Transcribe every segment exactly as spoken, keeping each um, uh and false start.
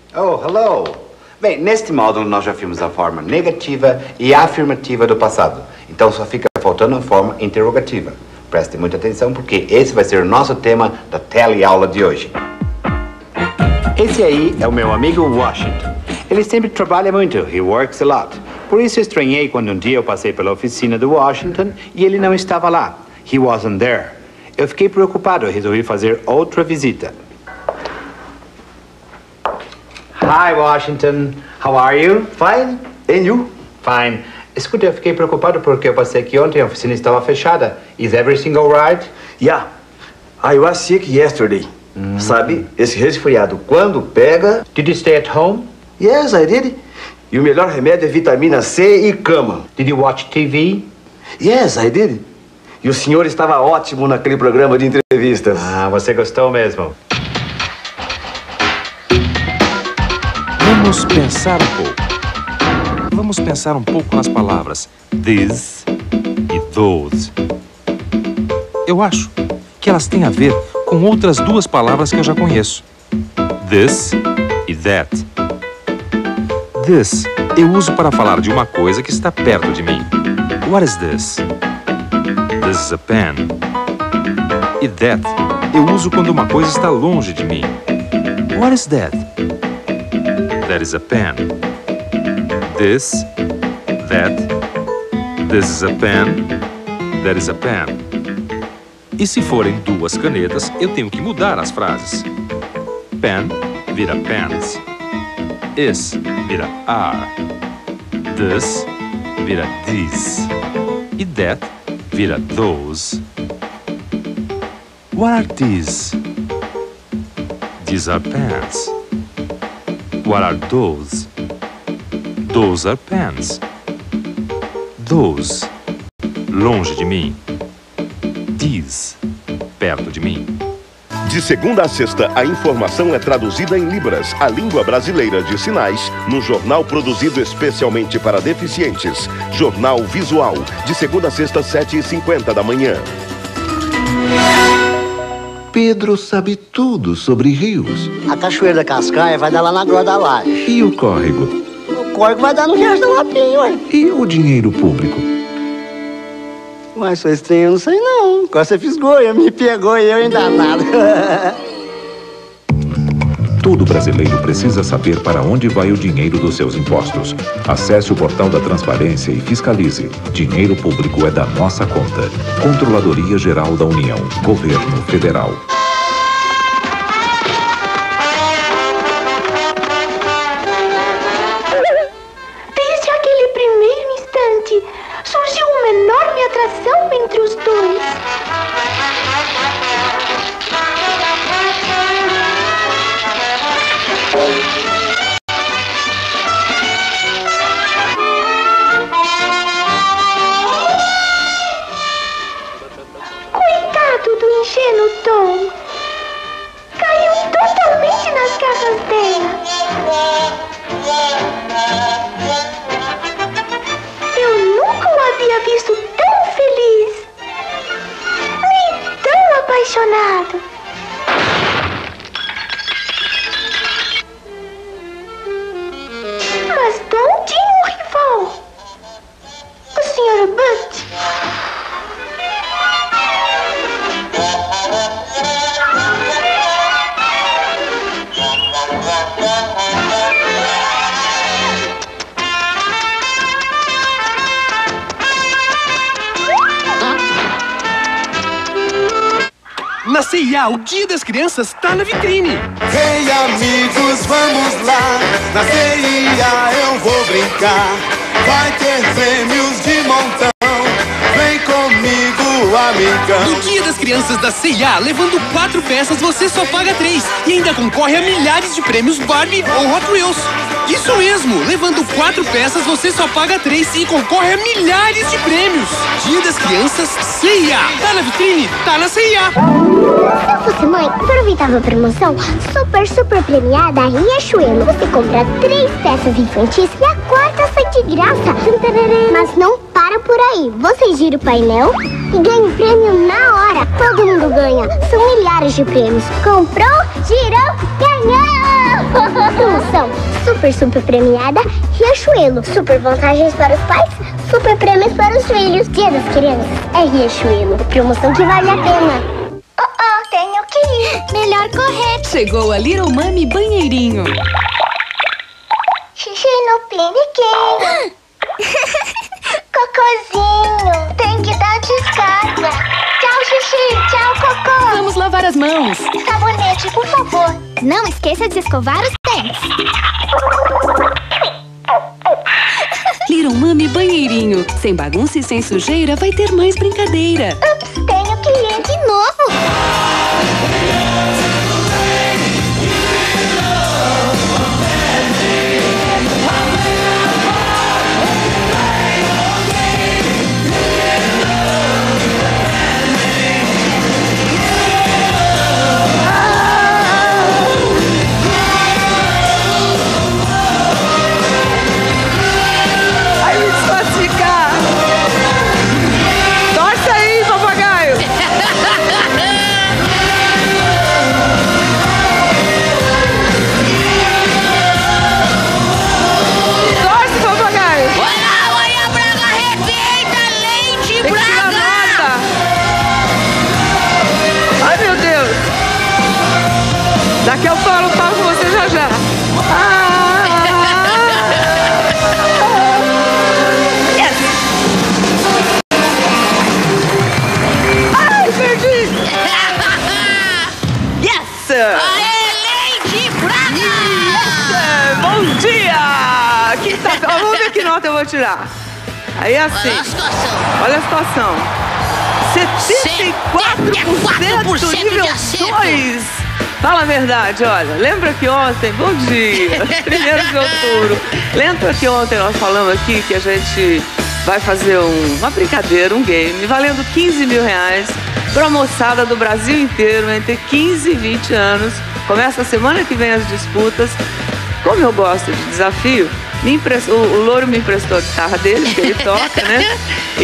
Oh, hello. Bem, neste módulo nós já vimos a forma negativa e afirmativa do passado. Então só fica faltando a forma interrogativa. Preste muita atenção porque esse vai ser o nosso tema da teleaula de hoje. Esse aí é o meu amigo Washington. Ele sempre trabalha muito, he works a lot. Por isso estranhei quando um dia eu passei pela oficina do Washington e ele não estava lá. He wasn't there. Eu fiquei preocupado e resolvi fazer outra visita. Hi, Washington. How are you? Fine. And you? Fine. Escuta, eu fiquei preocupado porque eu passei aqui ontem e a oficina estava fechada. Is everything all right? Yeah. I was sick yesterday. Mm. Sabe, esse resfriado, quando pega... Did you stay at home? Yes, I did. E o melhor remédio é vitamina C e cama. Did you watch T V? Yes, I did. E o senhor estava ótimo naquele programa de entrevistas. Ah, você gostou mesmo. Vamos pensar um pouco. Vamos pensar um pouco nas palavras this e those. Eu acho que elas têm a ver com outras duas palavras que eu já conheço. This e that. This eu uso para falar de uma coisa que está perto de mim. What is this? This is a pen. E that eu uso quando uma coisa está longe de mim. What is that? That is a pen. This, that, this is a pen, that is a pen. E se forem duas canetas, eu tenho que mudar as frases. Pen vira pens. Is vira are. This vira these. E that vira those. What are these? These are pens. What are those? Those are pens. Those, longe de mim. These, perto de mim. De segunda a sexta, a informação é traduzida em Libras, a língua brasileira de sinais, no jornal produzido especialmente para deficientes. Jornal Visual, de segunda a sexta, sete e cinquenta da manhã. Pedro sabe tudo sobre rios. A cachoeira da Cascaia vai dar lá na Grota da Laje. E o córrego? O córrego vai dar no Riacho da Lapinha, ué. E o dinheiro público? Ué, sou estranho, eu não sei não. Agora você fisgou, me pegou e eu ainda nada. Todo brasileiro precisa saber para onde vai o dinheiro dos seus impostos. Acesse o portal da Transparência e fiscalize. Dinheiro público é da nossa conta. Controladoria Geral da União. Governo Federal. Desde aquele primeiro instante, surgiu uma enorme atração entre os dois. Coitado do ingênuo Tom. Caiu totalmente nas garras dela. Eu nunca o havia visto tão feliz, nem tão apaixonado. Mas Tom tinha um rival, o senhor Butt. Na C e A, o Dia das Crianças tá na vitrine. Vem amigos, vamos lá. Na C e A eu vou brincar. Vai ter prêmios de montão. Vem comigo, amigão. No Dia das Crianças da C e A, levando quatro peças, você só paga três. E ainda concorre a milhares de prêmios Barbie ou Hot Wheels. Isso mesmo, levando quatro peças, você só paga três e concorre a milhares de prêmios. Dia das Crianças, C e A. Tá na vitrine, tá na C e A. Se eu fosse mãe, aproveitava a promoção super, super premiada Riachuelo. Você compra três peças infantis e a quarta sai de graça. Mas não para por aí. Você gira o painel e ganha o prêmio na hora. Todo mundo ganha. São milhares de prêmios. Comprou, girou, ganhou! Promoção super, super premiada Riachuelo. Super vantagens para os pais, super prêmios para os filhos. Dia das Crianças é Riachuelo. Promoção que vale a pena. Oh, oh, tenho que ir. Melhor correr. Chegou a Little Mami Banheirinho. Xixi no piniquinho. Cocôzinho. Tem que dar descarga. Tchau, xixi. Tchau, cocô. Vamos lavar as mãos. Sabonete, por favor. Não esqueça de escovar os dentes. Little Mami Banheirinho. Sem bagunça e sem sujeira, vai ter mais brincadeira. Ups, tenho que ir. De novo? Daqui eu falo, falo com você já já. Ah, yes. Ai, perdi. Yes. Aê, Lady Braga. Yes. Bom dia. Que tá... Vamos ver que nota eu vou tirar. Aí é assim. Olha a situação. Olha a situação. setenta e quatro por cento nível dois. Fala a verdade, olha, lembra que ontem, bom dia, primeiro de outubro, lembra que ontem nós falamos aqui que a gente vai fazer um, uma brincadeira, um game, valendo quinze mil reais para a moçada do Brasil inteiro, entre quinze e vinte anos. Começa a semana que vem as disputas. Como eu gosto de desafio, me emprestou, o, o Louro me emprestou a guitarra dele, que ele toca, né?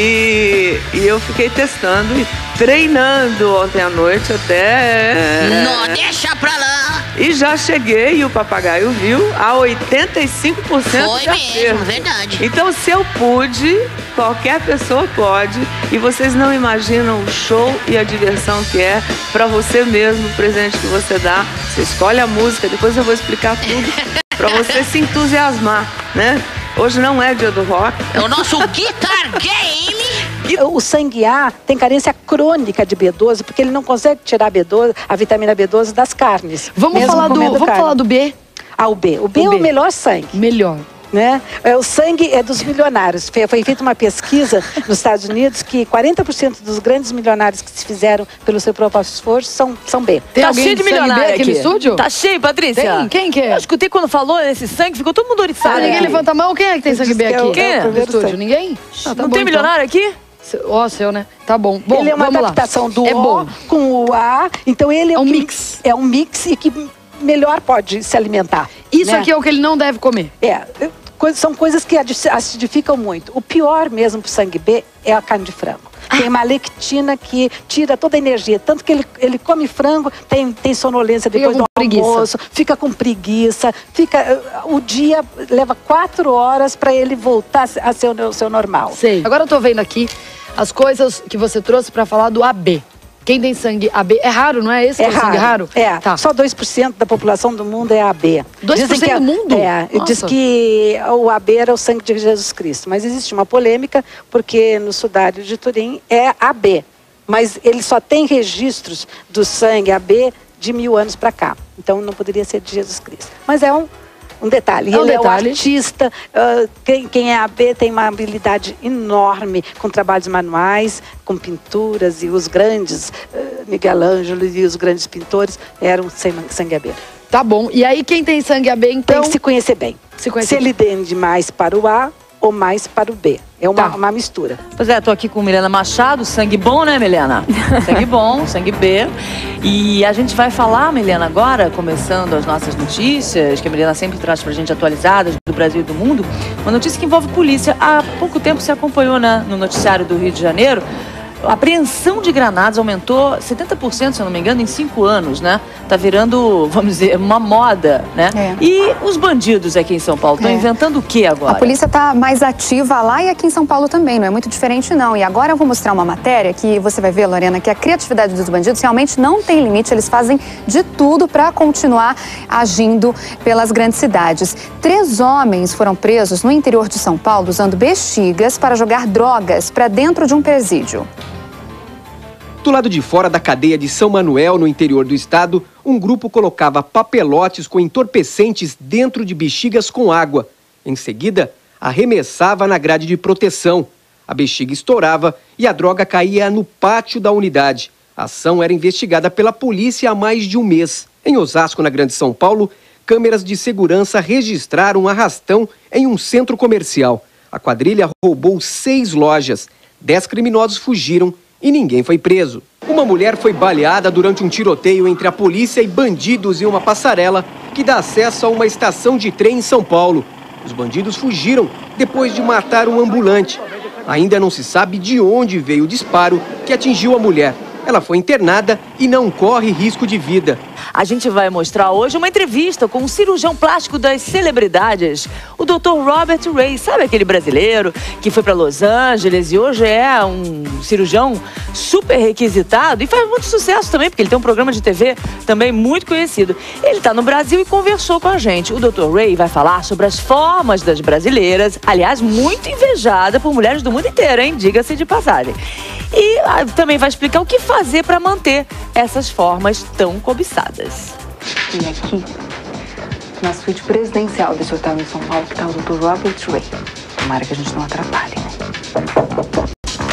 E, e eu fiquei testando e treinando ontem à noite até... Não, deixa pra lá. E já cheguei, e o papagaio viu, a oitenta e cinco por cento Foi de acerto. mesmo, verdade. Então, se eu pude, qualquer pessoa pode. E vocês não imaginam o show e a diversão que é pra você mesmo, o presente que você dá. Você escolhe a música, depois eu vou explicar tudo pra você se entusiasmar, né? Hoje não é dia do rock. É o nosso Guitar Game. O sangue A tem carência crônica de B doze, porque ele não consegue tirar B doze, a vitamina B doze das carnes. Vamos, falar do, vamos falar do B? Ah, o B. O B o é B. o melhor sangue. Melhor. Né? O sangue é dos milionários. Foi feita uma pesquisa nos Estados Unidos que quarenta por cento dos grandes milionários que se fizeram pelo seu próprio esforço são, são B. Tem tá cheio de milionário aqui no estúdio? Tá cheio, Patrícia. Tem? Quem que é? Eu escutei quando falou nesse sangue, ficou todo mundo oriçado. Ah, ninguém levanta a mão. Quem é que tem sangue B aqui? Quem é? No estúdio? Ninguém? Ah, tá não bom, tem milionário então. Aqui? Ó, oh, seu, né? Tá bom. Bom, ele é uma adaptação lá. do é O bom. com o A. Então ele é, é um que, mix. É um mix e que melhor pode se alimentar. Isso né? aqui é o que ele não deve comer. É. São coisas que acidificam muito. O pior mesmo pro sangue B é a carne de frango. Ah. Tem uma lectina que tira toda a energia. Tanto que ele, ele come frango, tem, tem sonolência depois do almoço, fica com preguiça, fica, o dia leva quatro horas para ele voltar a ser o seu normal. Sei. Agora eu tô vendo aqui as coisas que você trouxe para falar do A B. Quem tem sangue A B, é raro, não é esse é que é raro. sangue raro? É, tá. Só dois por cento da população do mundo é A B. dois por cento que, do mundo? É, Nossa. Diz que o A B era o sangue de Jesus Cristo. Mas existe uma polêmica, porque no Sudário de Turim é A B. Mas ele só tem registros do sangue A B de mil anos para cá. Então não poderia ser de Jesus Cristo. Mas é um... Um detalhe, é um ele detalhe. é um artista, uh, quem, quem é A B tem uma habilidade enorme com trabalhos manuais, com pinturas, e os grandes, uh, Miguel Ângelo e os grandes pintores eram sem sangue A B. Tá bom, e aí quem tem sangue A B então... Tem que se conhecer bem. Se, conhecer se bem. ele tende mais para o A ou mais para o B. É uma, tá. uma mistura. Pois é, tô aqui com Milena Machado, sangue bom, né, Milena? Sangue bom, sangue B. E a gente vai falar, Milena, agora, começando as nossas notícias, que a Milena sempre traz pra gente atualizadas do Brasil e do mundo, uma notícia que envolve polícia. Há pouco tempo se acompanhou, né, no noticiário do Rio de Janeiro, a apreensão de granadas aumentou setenta por cento, se eu não me engano, em cinco anos, né? Tá virando, vamos dizer, uma moda, né? É. E os bandidos aqui em São Paulo estão É. inventando o que agora? A polícia está mais ativa lá e aqui em São Paulo também, não é muito diferente não. E agora eu vou mostrar uma matéria que você vai ver, Lorena, que a criatividade dos bandidos realmente não tem limite. Eles fazem de tudo para continuar agindo pelas grandes cidades. Três homens foram presos no interior de São Paulo usando bexigas para jogar drogas para dentro de um presídio. Do lado de fora da cadeia de São Manuel, no interior do estado, um grupo colocava papelotes com entorpecentes dentro de bexigas com água. Em seguida, arremessava na grade de proteção. A bexiga estourava e a droga caía no pátio da unidade. A ação era investigada pela polícia há mais de um mês. Em Osasco, na Grande São Paulo, câmeras de segurança registraram um arrastão em um centro comercial. A quadrilha roubou seis lojas. Dez criminosos fugiram e ninguém foi preso. Uma mulher foi baleada durante um tiroteio entre a polícia e bandidos em uma passarela que dá acesso a uma estação de trem em São Paulo. Os bandidos fugiram depois de matar um ambulante. Ainda não se sabe de onde veio o disparo que atingiu a mulher. Ela foi internada e não corre risco de vida. A gente vai mostrar hoje uma entrevista com um cirurgião plástico das celebridades, o doutor Robert Ray. Sabe aquele brasileiro que foi para Los Angeles e hoje é um cirurgião super requisitado e faz muito sucesso também, porque ele tem um programa de T V também muito conhecido. Ele está no Brasil e conversou com a gente. O doutor Ray vai falar sobre as formas das brasileiras, aliás, muito invejada por mulheres do mundo inteiro, hein? Diga-se de passagem. E ah, também vai explicar o que fazer para manter essas formas tão cobiçadas. E aqui, na suíte presidencial desse hotel em São Paulo, que tá o doutor Robert Ray. Tomara que a gente não atrapalhe, né?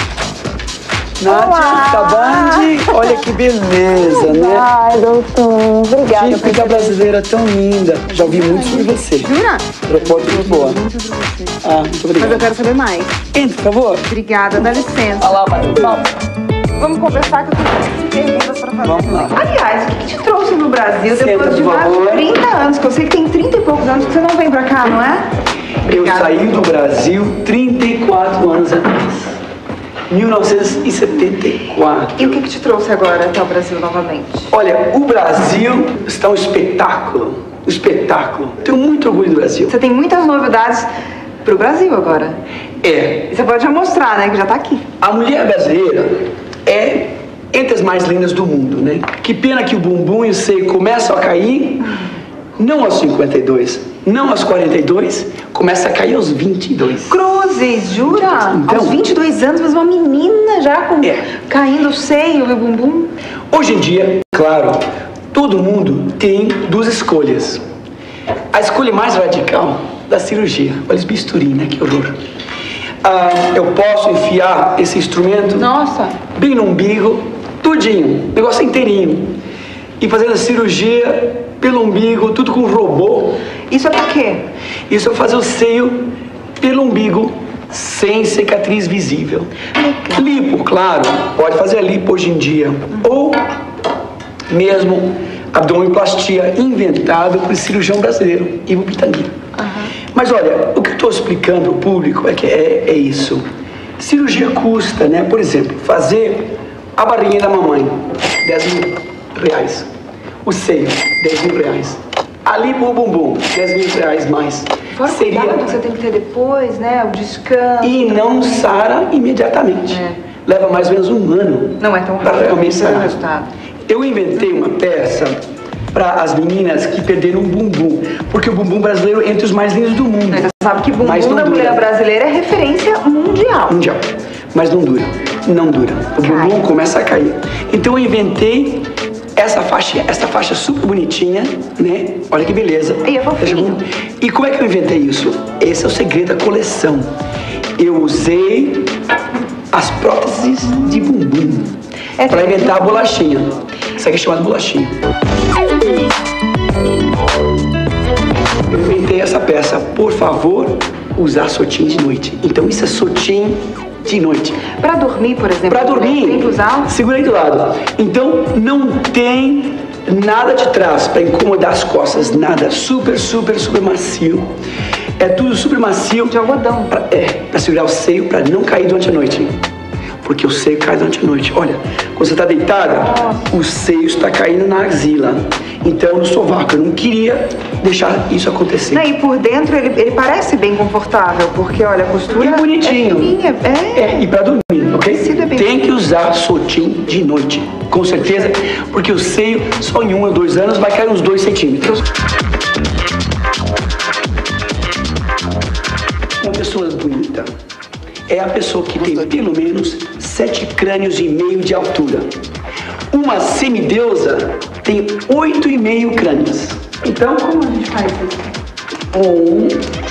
Nádia, da Band, olha que beleza, né? Ai, doutor, obrigada. Gente, que brasileira tão linda. Já ouvi muito sobre você. Jura? Repórter muito boa. Ah, muito obrigado. Mas eu quero saber mais. Entre, por favor. Obrigada, dá licença. Olha lá, vai. Vamos conversar que eu tenho perguntas pra fazer. Vamos lá. Aliás, o que te trouxe no Brasil Senta, depois de por mais de favor. trinta anos? Que eu sei que tem trinta e poucos anos que você não vem pra cá, não é? Eu saí do Brasil trinta e quatro anos atrás. mil novecentos e setenta e quatro. E o que, que te trouxe agora até o Brasil novamente? Olha, o Brasil está um espetáculo. Um espetáculo. Tenho muito orgulho do Brasil. Você tem muitas novidades pro Brasil agora. É. E você pode já mostrar, né? Que já tá aqui. A mulher brasileira é entre as mais lindas do mundo, né? Que pena que o bumbum e o seio começam a cair, não aos cinquenta e dois, não aos quarenta e dois, começa a cair aos vinte e dois. Cruzes, jura? Então, aos vinte e dois anos, mas uma menina já com É. caindo o seio e o bumbum. Hoje em dia, claro, todo mundo tem duas escolhas. A escolha mais radical da cirurgia. Olha esse bisturi, né? Que horror. Ah, eu posso enfiar esse instrumento Nossa. bem no umbigo, tudinho, negócio inteirinho. E fazendo a cirurgia pelo umbigo, tudo com robô. Isso é pra quê? Isso é fazer o seio pelo umbigo, sem cicatriz visível. Lipo, claro, pode fazer a lipo hoje em dia. Ou mesmo abdominoplastia, inventado por cirurgião brasileiro, Ivo Pitangui. Mas olha, o que eu estou explicando ao público é que é, é isso. Cirurgia custa, né? Por exemplo, fazer a barriguinha da mamãe, dez mil reais. O seio, dez mil reais. A lipo o bumbum, dez mil reais mais. Fora o cuidado que você tem que ter depois, né? O descanso. E não sara imediatamente. É. Leva mais ou menos um ano. Não é tão para rápido. realmente Não é sarar. resultado. Eu inventei uma peça para as meninas que perderam o bumbum, porque o bumbum brasileiro é entre os mais lindos do mundo. Mas você sabe que bumbum Mas não da dura. mulher brasileira é referência mundial. Mundial. Mas não dura. Não dura. O bumbum começa a cair. Então eu inventei essa faixa, essa faixa super bonitinha, né? Olha que beleza. E é fofinho. E como é que eu inventei isso? Esse é o segredo da coleção. Eu usei as próteses de bumbum É para inventar a bolachinha. Isso aqui é chamado bolachinha. Eu inventei essa peça. Por favor, usar sotim de noite. Então isso é sotim de noite. Pra dormir, por exemplo. Pra dormir, tem que usar. segura aí do lado. Então não tem nada de trás para incomodar as costas, nada. Super, super, super macio. É tudo super macio. De algodão. Pra, é, para segurar o seio, para não cair durante a noite. porque o seio cai durante a noite. Olha, quando você está deitada, o seio está caindo na axila. Então, no sovaco, eu não queria deixar isso acontecer. Não, e por dentro ele, ele parece bem confortável, porque olha, a costura é bonitinho. É fininha, é. É, e para dormir, ok? Tem que usar sutiã de noite, com certeza, porque o seio só em um ou dois anos vai cair uns dois centímetros. Uma pessoa bonita é a pessoa que tem pelo menos sete crânios e meio de altura. Uma semideusa tem oito e meio crânios. Então, como a gente faz isso? Um,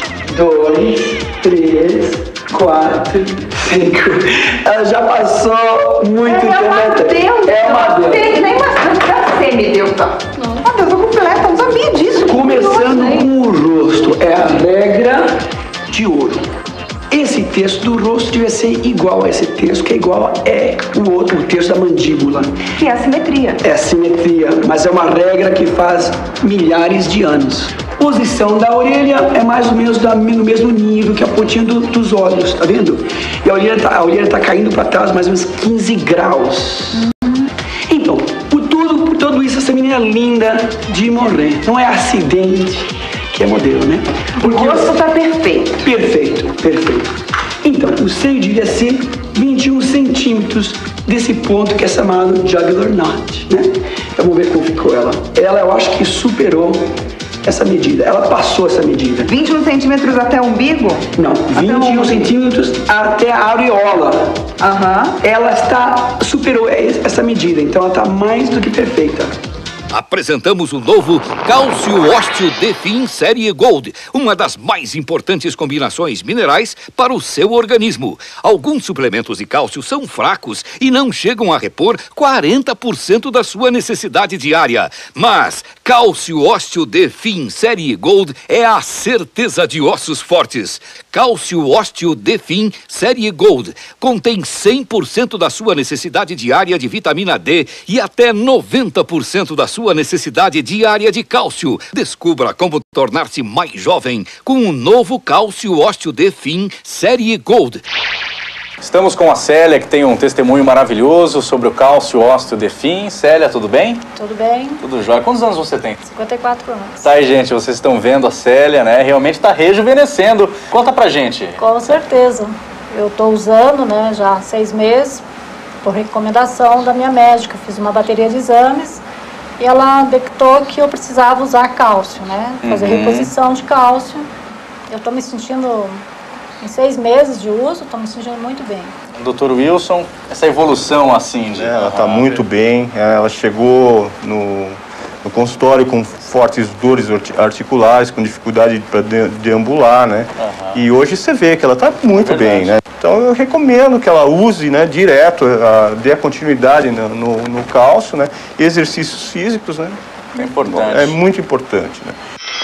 dois, três, quatro, cinco. Ela já passou muito é tempo. Uma deusa. É uma deusa. Tem nem uma semideusa. Uma deusa completa, não sabia disso. Começando com o rosto, é a regra de ouro. Esse texto do rosto deve ser igual a esse texto, que é igual é o outro, o texto da mandíbula. Que é a simetria. É a simetria, mas é uma regra que faz milhares de anos. Posição da orelha é mais ou menos da, no mesmo nível que a pontinha do, dos olhos, tá vendo? E a orelha tá, a orelha tá caindo para trás mais ou menos quinze graus. Uhum. Então, por tudo, por tudo isso, essa menina é linda de morrer. Não é acidente que é modelo, né? Porque o rosto tá perfeito. Perfeito, perfeito. Então, o seio devia ser vinte e um centímetros desse ponto que é chamado jugular knot, né? Então, vamos ver como ficou ela. Ela, eu acho que superou essa medida. Ela passou essa medida. vinte e um centímetros até o umbigo? Não, vinte e um centímetros até a areola. Aham. Uhum. Ela está, superou essa medida, então ela está mais do que perfeita. Apresentamos o novo Cálcio Ósteo Defin Série Gold, uma das mais importantes combinações minerais para o seu organismo. Alguns suplementos de cálcio são fracos e não chegam a repor quarenta por cento da sua necessidade diária. Mas Cálcio Ósteo Defin Série Gold é a certeza de ossos fortes. Cálcio Ósteo Defin Série Gold contém cem por cento da sua necessidade diária de vitamina D e até noventa por cento da sua necessidade diária de cálcio. Descubra como tornar-se mais jovem com o novo Cálcio Ósteo Defin Série Gold. Estamos com a Célia, que tem um testemunho maravilhoso sobre o Cálcio Ósteo Defin. Célia, tudo bem? Tudo bem. Tudo jóia. Quantos anos você tem? cinquenta e quatro anos. Tá aí, gente, vocês estão vendo a Célia, né? Realmente está rejuvenescendo. Conta pra gente. Com certeza. Eu estou usando, né, já há seis meses, por recomendação da minha médica. Fiz uma bateria de exames e ela detectou que eu precisava usar cálcio, né? Fazer uhum. reposição de cálcio. Eu estou me sentindo... Em seis meses de uso, estou me sentindo muito bem. doutor Wilson, essa evolução assim de... É, ela está muito bem, ela chegou no, no consultório com fortes dores articulares, com dificuldade para deambular, né? Uhum. E hoje você vê que ela está muito é bem, né? Então eu recomendo que ela use, né, direto, a, dê a continuidade no, no, no cálcio, né? E exercícios físicos, né? É importante. É muito importante, né?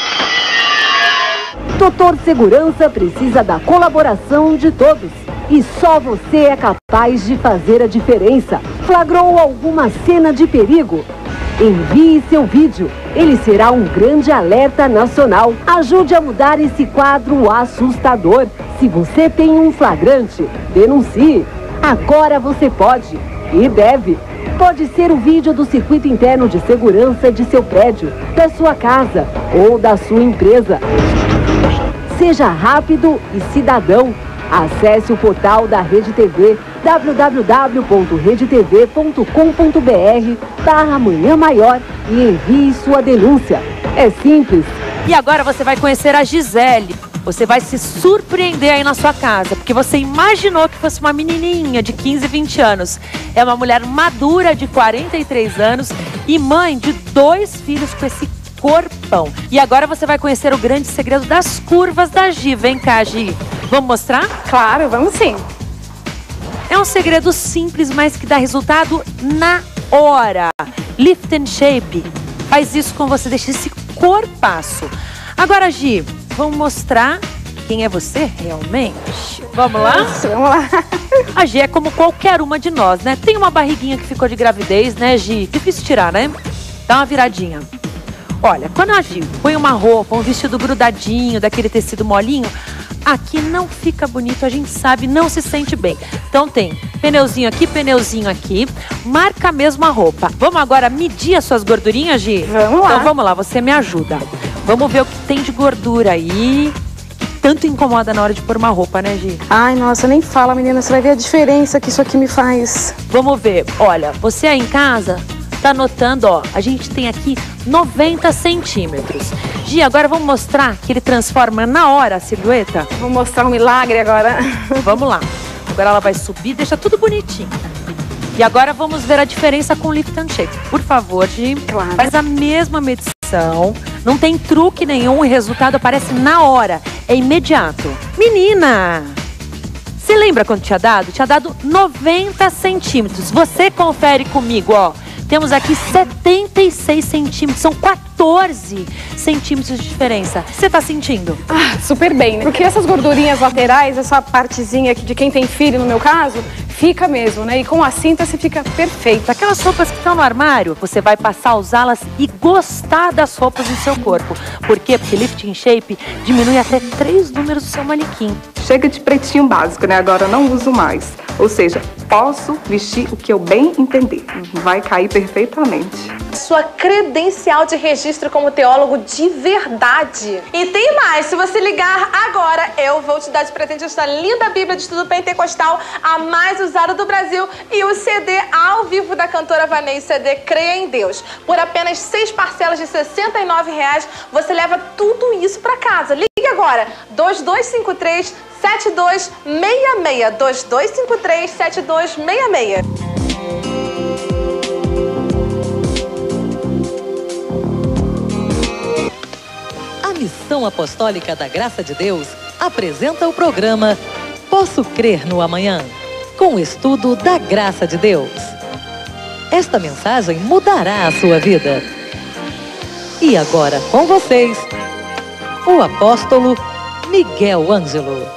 Doutor Segurança precisa da colaboração de todos. E só você é capaz de fazer a diferença. Flagrou alguma cena de perigo? Envie seu vídeo. Ele será um grande alerta nacional. Ajude a mudar esse quadro assustador. Se você tem um flagrante, denuncie. Agora você pode e deve. Pode ser o vídeo do circuito interno de segurança de seu prédio, da sua casa ou da sua empresa. Seja rápido e cidadão. Acesse o portal da Rede T V, w w w ponto rede t v ponto com ponto b r barra amanhã maior e envie sua denúncia. É simples. E agora você vai conhecer a Gisele. Você vai se surpreender aí na sua casa, porque você imaginou que fosse uma menininha de quinze, vinte anos. É uma mulher madura de quarenta e três anos e mãe de dois filhos com esse corpão. E agora você vai conhecer o grande segredo das curvas da Gi. Vem cá, Gi. Vamos mostrar? Claro, vamos sim. É um segredo simples, mas que dá resultado na hora. Lift and Shape. Faz isso com você, deixa esse corpaço. Agora, Gi, vamos mostrar quem é você realmente? Vamos lá? Isso, vamos lá. A Gi é como qualquer uma de nós, né? Tem uma barriguinha que ficou de gravidez, né, Gi? Difícil tirar, né? Dá uma viradinha. Olha, quando a Gi põe uma roupa, um vestido grudadinho, daquele tecido molinho, aqui não fica bonito, a gente sabe, não se sente bem. Então tem pneuzinho aqui, pneuzinho aqui, marca mesmo a roupa. Vamos agora medir as suas gordurinhas, Gi? Vamos lá. Então vamos lá, você me ajuda. Vamos ver o que tem de gordura aí, que tanto incomoda na hora de pôr uma roupa, né, Gi? Ai, nossa, nem fala, menina, você vai ver a diferença que isso aqui me faz. Vamos ver, olha, você aí em casa tá notando, ó, a gente tem aqui noventa centímetros. Gi, agora vamos mostrar que ele transforma na hora a silhueta? Vou mostrar um milagre agora. Vamos lá. Agora ela vai subir, deixa tudo bonitinho. E agora vamos ver a diferença com o lift and shape. Por favor, Gi, claro. Faz a mesma medição. Não tem truque nenhum, o resultado aparece na hora. É imediato. Menina! Você lembra quando tinha dado? Tinha dado noventa centímetros. Você confere comigo, ó. Temos aqui setenta e seis centímetros, são quatorze centímetros de diferença. Você tá sentindo? Ah, super bem, né? Porque essas gordurinhas laterais, essa partezinha aqui de quem tem filho, no meu caso, fica mesmo, né? E com a cinta você fica perfeita. Aquelas roupas que estão no armário, você vai passar a usá-las e gostar das roupas do seu corpo. Por quê? Porque Lift and Shape diminui até três números do seu manequim. Chega de pretinho básico, né? Agora eu não uso mais. Ou seja, posso vestir o que eu bem entender. Vai cair perfeitamente. Sua credencial de registro como teólogo de verdade. E tem mais, se você ligar agora, eu vou te dar de presente esta linda Bíblia de Estudo Pentecostal, a mais usada do Brasil, e o C D ao vivo da cantora Vanei, C D Creia em Deus. Por apenas seis parcelas de sessenta e nove reais, você leva tudo isso para casa. Ligue agora, dois dois cinco três, sete dois seis seis, dois dois cinco três, sete dois seis seis. A Missão Apostólica da Graça de Deus apresenta o programa Posso Crer no Amanhã, com o estudo da Graça de Deus. Esta mensagem mudará a sua vida. E agora com vocês, o apóstolo Miguel Ângelo.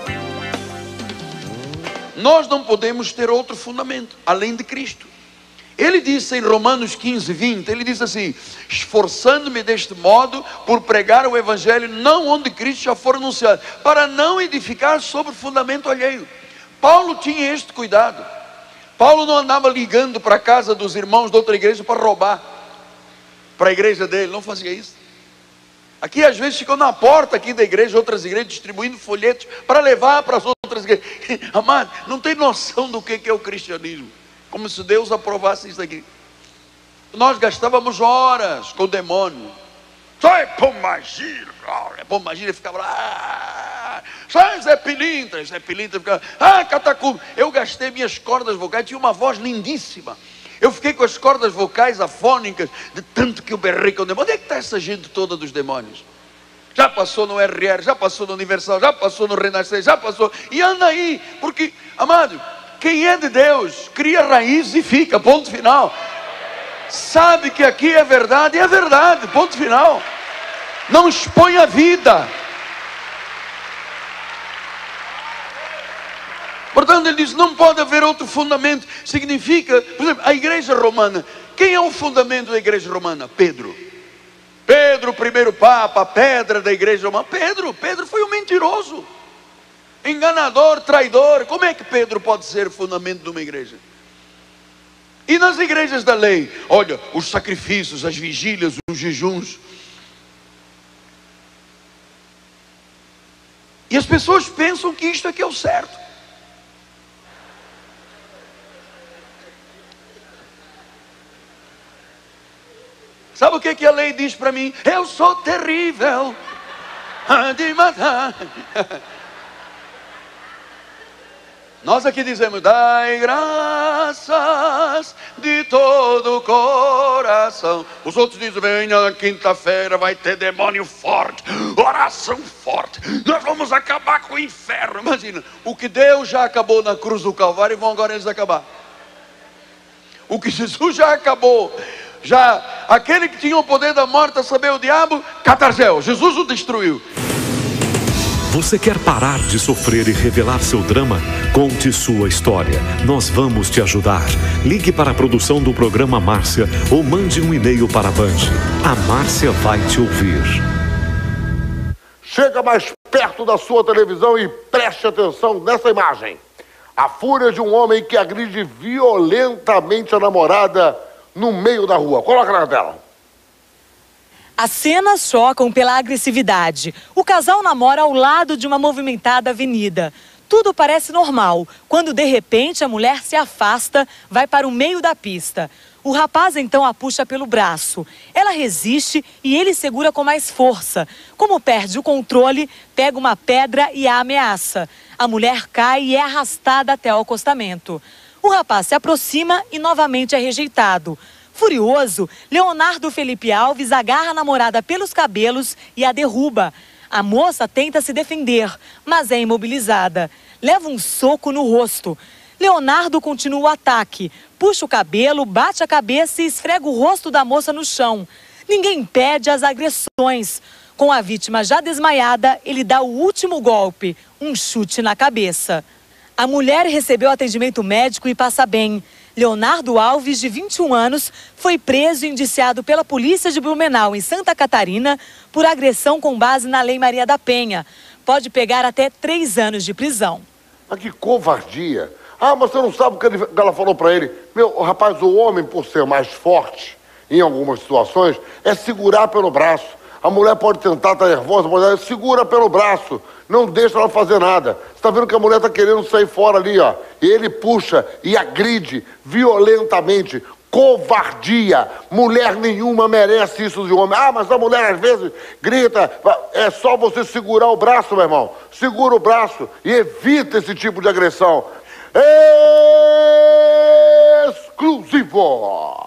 Nós não podemos ter outro fundamento, além de Cristo. Ele disse em Romanos quinze, vinte, ele diz assim: esforçando-me deste modo por pregar o Evangelho não onde Cristo já for anunciado, para não edificar sobre fundamento alheio. Paulo tinha este cuidado. Paulo não andava ligando para a casa dos irmãos de outra igreja para roubar para a igreja dele, não fazia isso. Aqui às vezes ficam na porta aqui da igreja, outras igrejas, distribuindo folhetos para levar para as outras igrejas. Amado, não tem noção do que é o cristianismo. Como se Deus aprovasse isso aqui. Nós gastávamos horas com o demônio. Sai, Pombagira, Pombagira ficava lá. Sai, Zé Pilintra, Zé Pilintra ficava, ah, Catacumba. Eu gastei minhas cordas vocais, tinha uma voz lindíssima. Eu fiquei com as cordas vocais afônicas, de tanto que eu berrei com o demônio. Onde é que está essa gente toda dos demônios? Já passou no R R, já passou no Universal, já passou no Renascer, já passou. E anda aí, porque, amado, quem é de Deus, cria raiz e fica, ponto final. Sabe que aqui é verdade, é verdade, ponto final. Não expõe a vida. Portanto, ele diz, não pode haver outro fundamento. Significa, por exemplo, a igreja romana. Quem é o fundamento da igreja romana? Pedro. Pedro, primeiro papa, a pedra da igreja romana. Pedro, Pedro foi um mentiroso, enganador, traidor. Como é que Pedro pode ser o fundamento de uma igreja? E nas igrejas da lei, olha, os sacrifícios, as vigílias, os jejuns. E as pessoas pensam que isto é que é o certo. Sabe o que, que a lei diz para mim? Eu sou terrível de matar. Nós aqui dizemos, dai graças de todo o coração. Os outros dizem, venha na quinta-feira, vai ter demônio forte, oração forte, nós vamos acabar com o inferno. Imagina, o que Deus já acabou na cruz do Calvário, vão agora eles acabar. O que Jesus já acabou, já aquele que tinha o poder da morte, a saber, o diabo, Catargel, Jesus o destruiu. Você quer parar de sofrer e revelar seu drama? Conte sua história. Nós vamos te ajudar. Ligue para a produção do programa Márcia ou mande um e-mail para a Band. A Márcia vai te ouvir. Chega mais perto da sua televisão e preste atenção nessa imagem. A fúria de um homem que agride violentamente a namorada no meio da rua. Coloca na tela. As cenas chocam pela agressividade. O casal namora ao lado de uma movimentada avenida. Tudo parece normal, quando de repente a mulher se afasta, vai para o meio da pista. O rapaz então a puxa pelo braço. Ela resiste e ele segura com mais força. Como perde o controle, pega uma pedra e a ameaça. A mulher cai e é arrastada até o acostamento. O rapaz se aproxima e novamente é rejeitado. Furioso, Leonardo Felipe Alves agarra a namorada pelos cabelos e a derruba. A moça tenta se defender, mas é imobilizada. Leva um soco no rosto. Leonardo continua o ataque. Puxa o cabelo, bate a cabeça e esfrega o rosto da moça no chão. Ninguém impede as agressões. Com a vítima já desmaiada, ele dá o último golpe, um chute na cabeça. A mulher recebeu atendimento médico e passa bem. Leonardo Alves, de vinte e um anos, foi preso e indiciado pela polícia de Blumenau, em Santa Catarina, por agressão com base na Lei Maria da Penha. Pode pegar até três anos de prisão. Mas que covardia. Ah, mas você não sabe o que ele- ela falou pra ele? Meu, rapaz, o homem, por ser mais forte, em algumas situações, é segurar pelo braço. A mulher pode tentar, tá nervosa, pode... segura pelo braço. Não deixa ela fazer nada. Você tá vendo que a mulher tá querendo sair fora ali, ó. E ele puxa e agride violentamente. Covardia. Mulher nenhuma merece isso de homem. Ah, mas a mulher às vezes grita. É só você segurar o braço, meu irmão. Segura o braço e evita esse tipo de agressão. Exclusivo.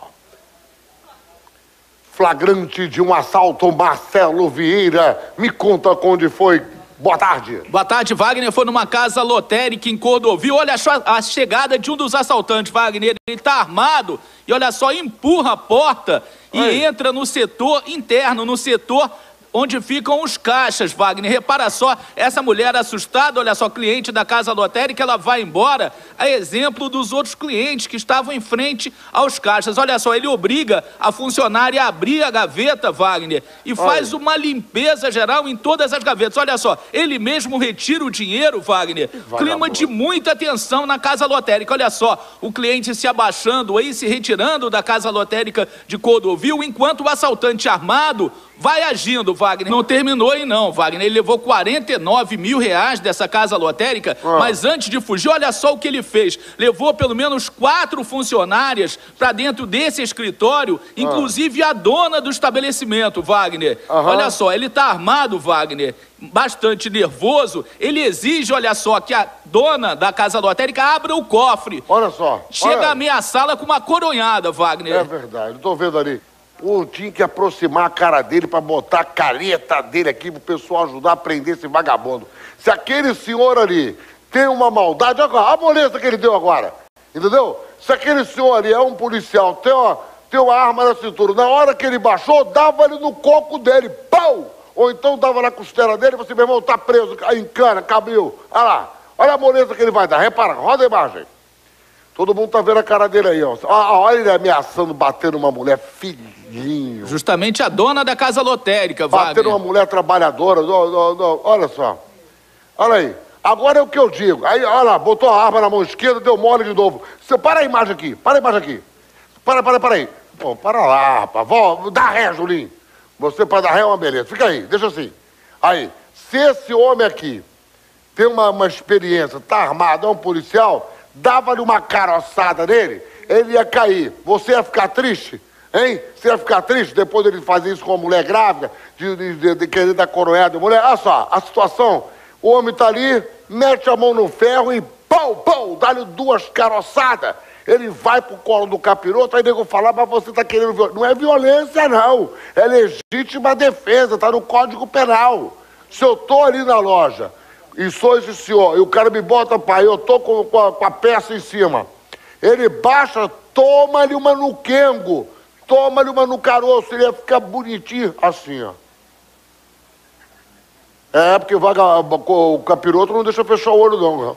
Flagrante de um assalto, Marcelo Vieira. Me conta onde foi. Boa tarde. Boa tarde, Wagner. Foi numa casa lotérica em Cordovil. Olha só a chegada de um dos assaltantes, Wagner. Ele tá armado e olha só, empurra a porta e Ei. entra no setor interno, no setor onde ficam os caixas, Wagner. Repara só, essa mulher assustada, olha só, cliente da casa lotérica, ela vai embora, a exemplo dos outros clientes que estavam em frente aos caixas. Olha só, ele obriga a funcionária a abrir a gaveta, Wagner, e faz uma limpeza geral em todas as gavetas. Olha só, ele mesmo retira o dinheiro, Wagner. Clima de muita tensão na casa lotérica. Olha só, o cliente se abaixando aí, se retirando da casa lotérica de Cordovil, enquanto o assaltante armado vai agindo, Wagner. Não terminou aí não, Wagner. Ele levou quarenta e nove mil reais dessa casa lotérica, ah. mas antes de fugir, olha só o que ele fez. Levou pelo menos quatro funcionárias para dentro desse escritório, ah. inclusive a dona do estabelecimento, Wagner. Aham. Olha só, ele tá armado, Wagner, bastante nervoso. Ele exige, olha só, que a dona da casa lotérica abra o cofre. Olha só. Chega olha. a ameaçá-la com uma coronhada, Wagner. É verdade, eu tô vendo ali. Pô, tinha que aproximar a cara dele pra botar a careta dele aqui pro pessoal ajudar a prender esse vagabundo. Se aquele senhor ali tem uma maldade, olha a moleza que ele deu agora, entendeu? Se aquele senhor ali é um policial, tem uma, tem uma arma na cintura, na hora que ele baixou, dava ele no coco dele, pau! Ou então dava na costela dele, você, meu irmão, tá preso, encana, cabelo. Olha lá, olha a moleza que ele vai dar, repara, roda a imagem. Todo mundo tá vendo a cara dele aí, ó. Olha ele ameaçando bater numa mulher, filhinho. Justamente a dona da casa lotérica, Wagner. Bater numa mulher trabalhadora, ó, ó, ó, olha só. Olha aí. Agora é o que eu digo. Aí, olha lá, botou a arma na mão esquerda, deu mole de novo. Você para a imagem aqui, para a imagem aqui. Para, para, para aí. Pô, para lá, rapaz. Vó, dá ré, Julinho. Você para dar ré é uma beleza. Fica aí, deixa assim. Aí, se esse homem aqui tem uma, uma experiência, tá armado, é um policial, dava-lhe uma caroçada nele, ele ia cair. Você ia ficar triste? Hein? Você ia ficar triste depois dele fazer isso com uma mulher grávida, de, de, de, de querer dar coronhada de mulher? Olha só, a situação. O homem tá ali, mete a mão no ferro e pau, pau, dá-lhe duas caroçadas. Ele vai pro colo do capiroto, aí nego falar, mas você tá querendo violência. Não é violência, não. É legítima defesa, tá no Código Penal. Se eu tô ali na loja e sou esse senhor, e o cara me bota, pai, eu tô com, com, a, com a peça em cima. Ele baixa, toma-lhe uma no quengo, toma-lhe uma no caroço, ele ia ficar bonitinho, assim, ó. É, porque vaga, o capiroto não deixa fechar o olho, não, né?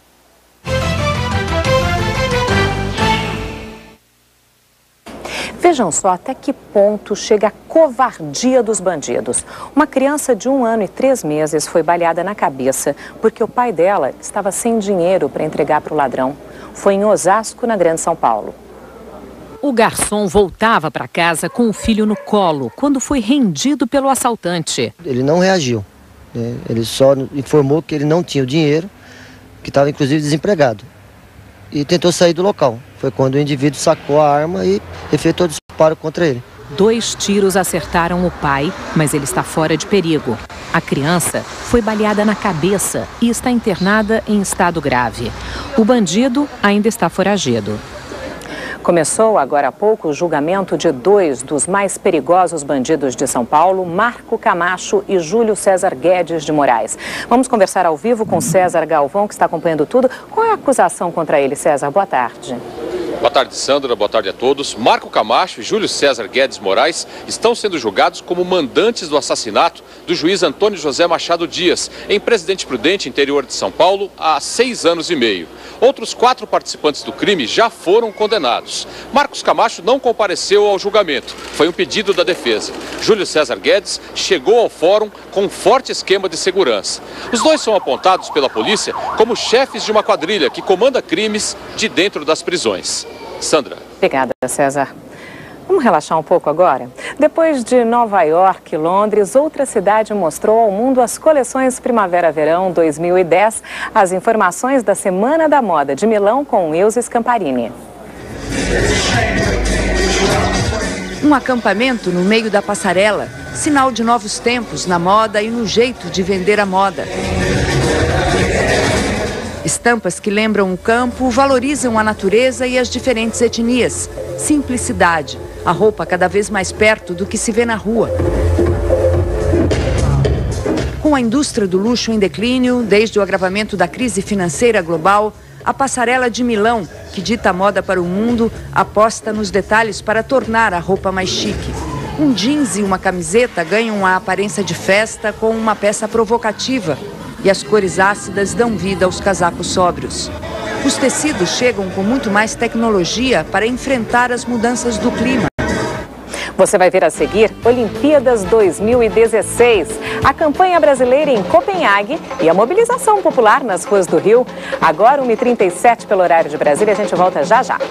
Veja Vejam só até que ponto chega a covardia dos bandidos. Uma criança de um ano e três meses foi baleada na cabeça porque o pai dela estava sem dinheiro para entregar para o ladrão. Foi em Osasco, na Grande São Paulo. O garçom voltava para casa com o filho no colo quando foi rendido pelo assaltante. Ele não reagiu. Né? Ele só informou que ele não tinha o dinheiro, que estava inclusive desempregado. E tentou sair do local. Foi quando o indivíduo sacou a arma e efetuou disparo contra ele. Dois tiros acertaram o pai, mas ele está fora de perigo. A criança foi baleada na cabeça e está internada em estado grave. O bandido ainda está foragido. Começou agora há pouco o julgamento de dois dos mais perigosos bandidos de São Paulo, Marco Camacho e Júlio César Guedes de Moraes. Vamos conversar ao vivo com César Galvão, que está acompanhando tudo. Qual é a acusação contra ele, César? Boa tarde. Boa tarde, Sandra. Boa tarde a todos. Marco Camacho e Júlio César Guedes Moraes estão sendo julgados como mandantes do assassinato do juiz Antônio José Machado Dias, em Presidente Prudente, interior de São Paulo, há seis anos e meio. Outros quatro participantes do crime já foram condenados. Marcos Camacho não compareceu ao julgamento. Foi um pedido da defesa. Júlio César Guedes chegou ao fórum com um forte esquema de segurança. Os dois são apontados pela polícia como chefes de uma quadrilha que comanda crimes de dentro das prisões. Sandra. Obrigada, César. Vamos relaxar um pouco agora? Depois de Nova York e Londres, outra cidade mostrou ao mundo as coleções Primavera-Verão dois mil e dez. As informações da Semana da Moda de Milão com Ilse Scamparini. Um acampamento no meio da passarela, sinal de novos tempos na moda e no jeito de vender a moda. Estampas que lembram o campo, valorizam a natureza e as diferentes etnias. Simplicidade, a roupa cada vez mais perto do que se vê na rua. Com a indústria do luxo em declínio, desde o agravamento da crise financeira global, a passarela de Milão, que dita a moda para o mundo, aposta nos detalhes para tornar a roupa mais chique. Um jeans e uma camiseta ganham a aparência de festa com uma peça provocativa. E as cores ácidas dão vida aos casacos sóbrios. Os tecidos chegam com muito mais tecnologia para enfrentar as mudanças do clima. Você vai ver a seguir Olimpíadas dois mil e dezesseis, a campanha brasileira em Copenhague e a mobilização popular nas ruas do Rio. Agora, uma e trinta e sete pelo horário de Brasília, a gente volta já já.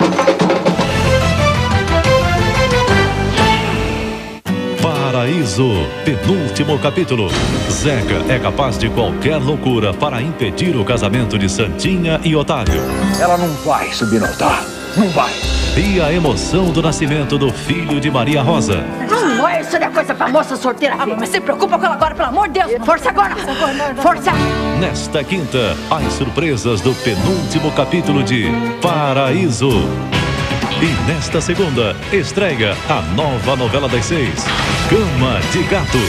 Paraíso, penúltimo capítulo. Zeca é capaz de qualquer loucura para impedir o casamento de Santinha e Otávio. Ela não vai subir no altar, não vai. E a emoção do nascimento do filho de Maria Rosa. Não, isso não é coisa pra moça solteira. Ah, mas se preocupa com ela agora, pelo amor de Deus. Força agora, força. Nesta quinta, as surpresas do penúltimo capítulo de Paraíso. E nesta segunda, estreia a nova novela das seis, Cama de Gato.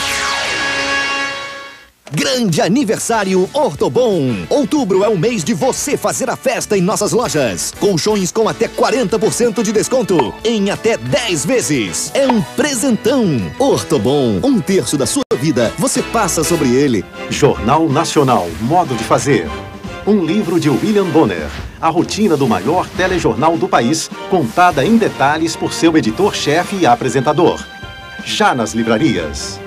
Grande aniversário Ortobon. Outubro é o mês de você fazer a festa em nossas lojas. Colchões com até quarenta por cento de desconto em até dez vezes. É um presentão. Ortobon, um terço da sua vida, você passa sobre ele. Jornal Nacional, modo de fazer. Um livro de William Bonner. A rotina do maior telejornal do país, contada em detalhes por seu editor-chefe e apresentador. Já nas livrarias.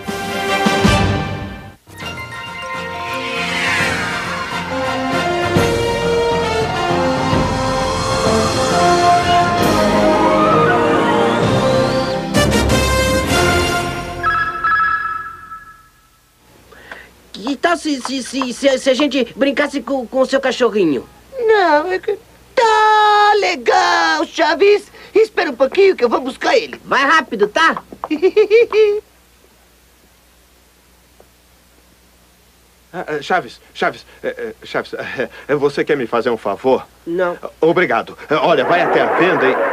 Que tal se, se, se, se, se a gente brincasse com, com o seu cachorrinho? Não, é que... Tá legal, Chaves. Espera um pouquinho que eu vou buscar ele. Vai rápido, tá? Ah, Chaves, Chaves, é, é, Chaves, é, você quer me fazer um favor? Não. Obrigado. Olha, vai até a venda e...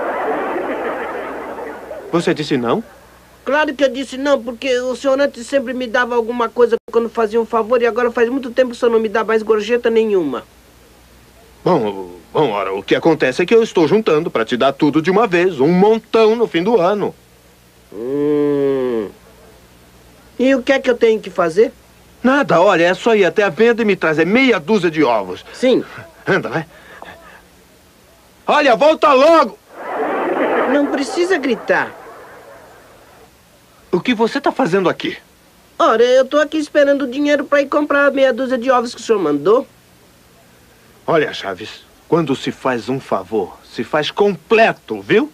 Você disse não? Claro que eu disse não, porque o senhor antes sempre me dava alguma coisa quando fazia um favor e agora faz muito tempo que o senhor não me dá mais gorjeta nenhuma. Bom, bom, ora, o que acontece é que eu estou juntando para te dar tudo de uma vez, um montão no fim do ano. Hum. E o que é que eu tenho que fazer? Nada, olha, é só ir até a venda e me trazer meia dúzia de ovos. Sim. Anda, vai. Olha, volta logo! Não precisa gritar. O que você está fazendo aqui? Ora, eu tô aqui esperando o dinheiro para ir comprar a meia dúzia de ovos que o senhor mandou. Olha, Chaves, quando se faz um favor, se faz completo, viu?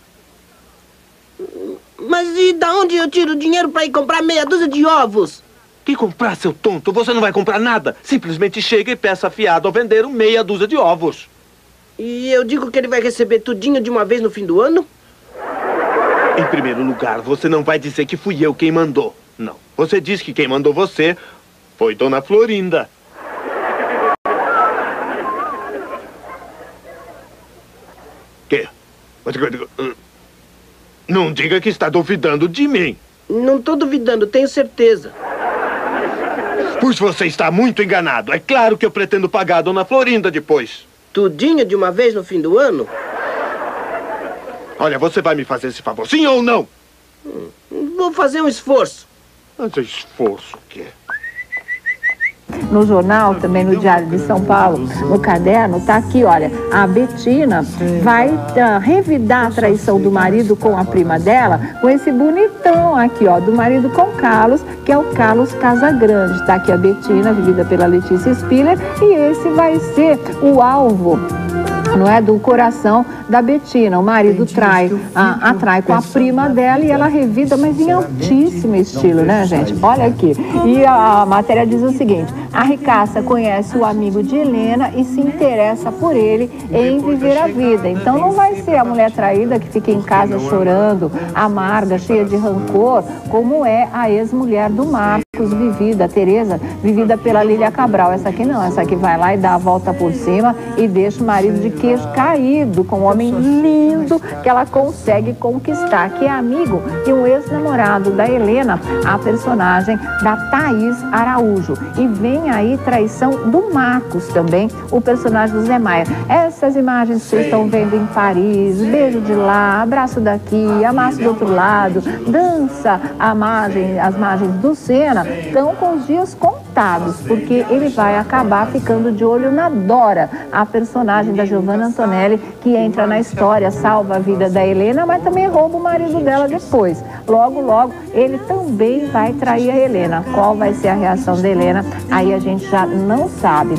Mas e da onde eu tiro o dinheiro para ir comprar meia dúzia de ovos? Que comprar, seu tonto? Você não vai comprar nada. Simplesmente chega e peça fiado ao vender meia dúzia de ovos. E eu digo que ele vai receber tudinho de uma vez no fim do ano? Em primeiro lugar, você não vai dizer que fui eu quem mandou. Não. Você diz que quem mandou você foi Dona Florinda. Quê? Não diga que está duvidando de mim. Não estou duvidando, tenho certeza. Pois você está muito enganado. É claro que eu pretendo pagar a Dona Florinda depois. Tudinho de uma vez no fim do ano? Olha, você vai me fazer esse favor, sim ou não? Hum, vou fazer um esforço. Mas esforço o quê? No jornal, também no Diário de São Paulo, no caderno, tá aqui, olha, a Betina vai uh, revidar a traição do marido com a prima dela, com esse bonitão aqui, ó, do marido com Carlos, que é o Carlos Casagrande. Tá aqui a Betina, vivida pela Letícia Spiller, e esse vai ser o alvo, não é, do coração da Betina. O marido trai, a, atrai com a prima dela e ela revida, mas em altíssimo estilo, né, gente? Olha aqui. E a, a matéria diz o seguinte: a ricaça conhece o amigo de Helena e se interessa por ele em viver a vida. Então não vai ser a mulher traída que fica em casa chorando, amarga, cheia de rancor, como é a ex-mulher do Marcos, vivida, a Tereza, vivida pela Lília Cabral. Essa aqui não, essa aqui vai lá e dá a volta por cima e deixa o marido de queixo caído, com um homem lindo que ela consegue conquistar, que é amigo e um ex-namorado da Helena, a personagem da Thaís Araújo. E vem aí traição do Marcos também, o personagem do Zé Maia. Essas imagens que vocês estão vendo em Paris, beijo de lá, abraço daqui, amasso do outro lado, dança a margem, as margens do Sena, estão com os dias contados, porque ele vai acabar ficando de olho na Dora, a personagem da Giovanna Antonelli, que entra na história, salva a vida da Helena, mas também rouba o marido dela depois. Logo, logo, ele também vai trair a Helena. Qual vai ser a reação da Helena? Aí a gente já não sabe.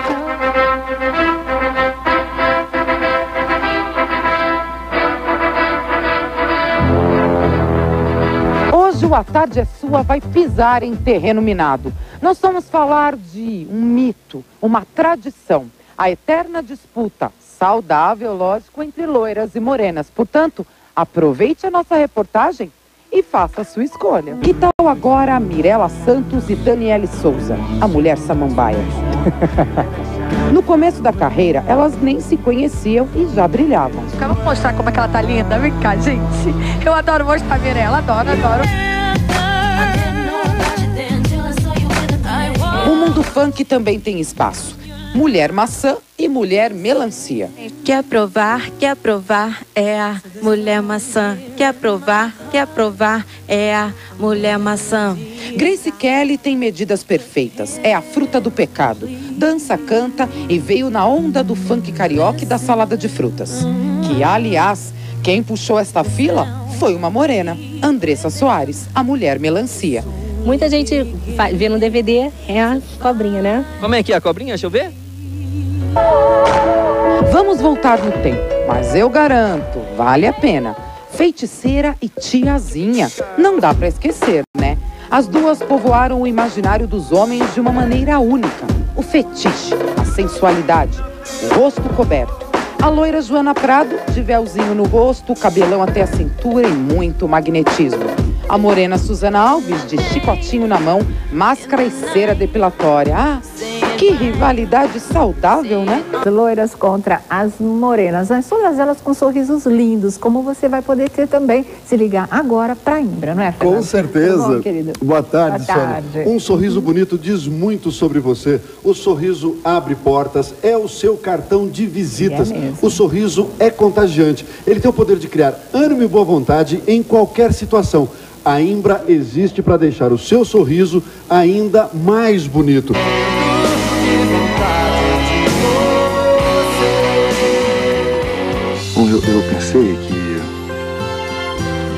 Hoje o A Tarde é Sua vai pisar em terreno minado. Nós vamos falar de um mito, uma tradição, a eterna disputa, saudável, lógico, entre loiras e morenas. Portanto, aproveite a nossa reportagem e faça a sua escolha. Que tal agora a Mirella Santos e Daniele Souza, a mulher samambaia? No começo da carreira, elas nem se conheciam e já brilhavam. Vamos mostrar como é que ela tá linda. Vem cá, gente. Eu adoro mostrar a Mirella, adoro, adoro. O mundo funk também tem espaço. Mulher maçã e mulher melancia. Quer provar, quer provar, é a mulher maçã. Quer provar, quer provar, é a mulher maçã. Grace Kelly tem medidas perfeitas, é a fruta do pecado. Dança, canta e veio na onda do funk carioca e da salada de frutas. Que, aliás, quem puxou esta fila foi uma morena, Andressa Soares, a mulher melancia. Muita gente vê no D V D, é a cobrinha, né? Como é que é a cobrinha? Deixa eu ver. Vamos voltar no tempo, mas eu garanto, vale a pena. Feiticeira e tiazinha, não dá pra esquecer, né? As duas povoaram o imaginário dos homens de uma maneira única. O fetiche, a sensualidade, o rosto coberto. A loira Joana Prado, de véuzinho no rosto, cabelão até a cintura e muito magnetismo. A morena Suzana Alves, de chicotinho na mão, máscara e cera depilatória. Ah, que rivalidade saudável, né? Loiras contra as morenas, mas todas elas com sorrisos lindos, como você vai poder ter também se ligar agora para Imbra, não é, Fernando? Com certeza. Bom, querido? Boa tarde, Boa tarde. Sônia. Um sorriso bonito diz muito sobre você. O sorriso abre portas, é o seu cartão de visitas. É mesmo. O sorriso é contagiante. Ele tem o poder de criar ânimo e boa vontade em qualquer situação. A Imbra existe para deixar o seu sorriso ainda mais bonito. Bom, eu, eu pensei que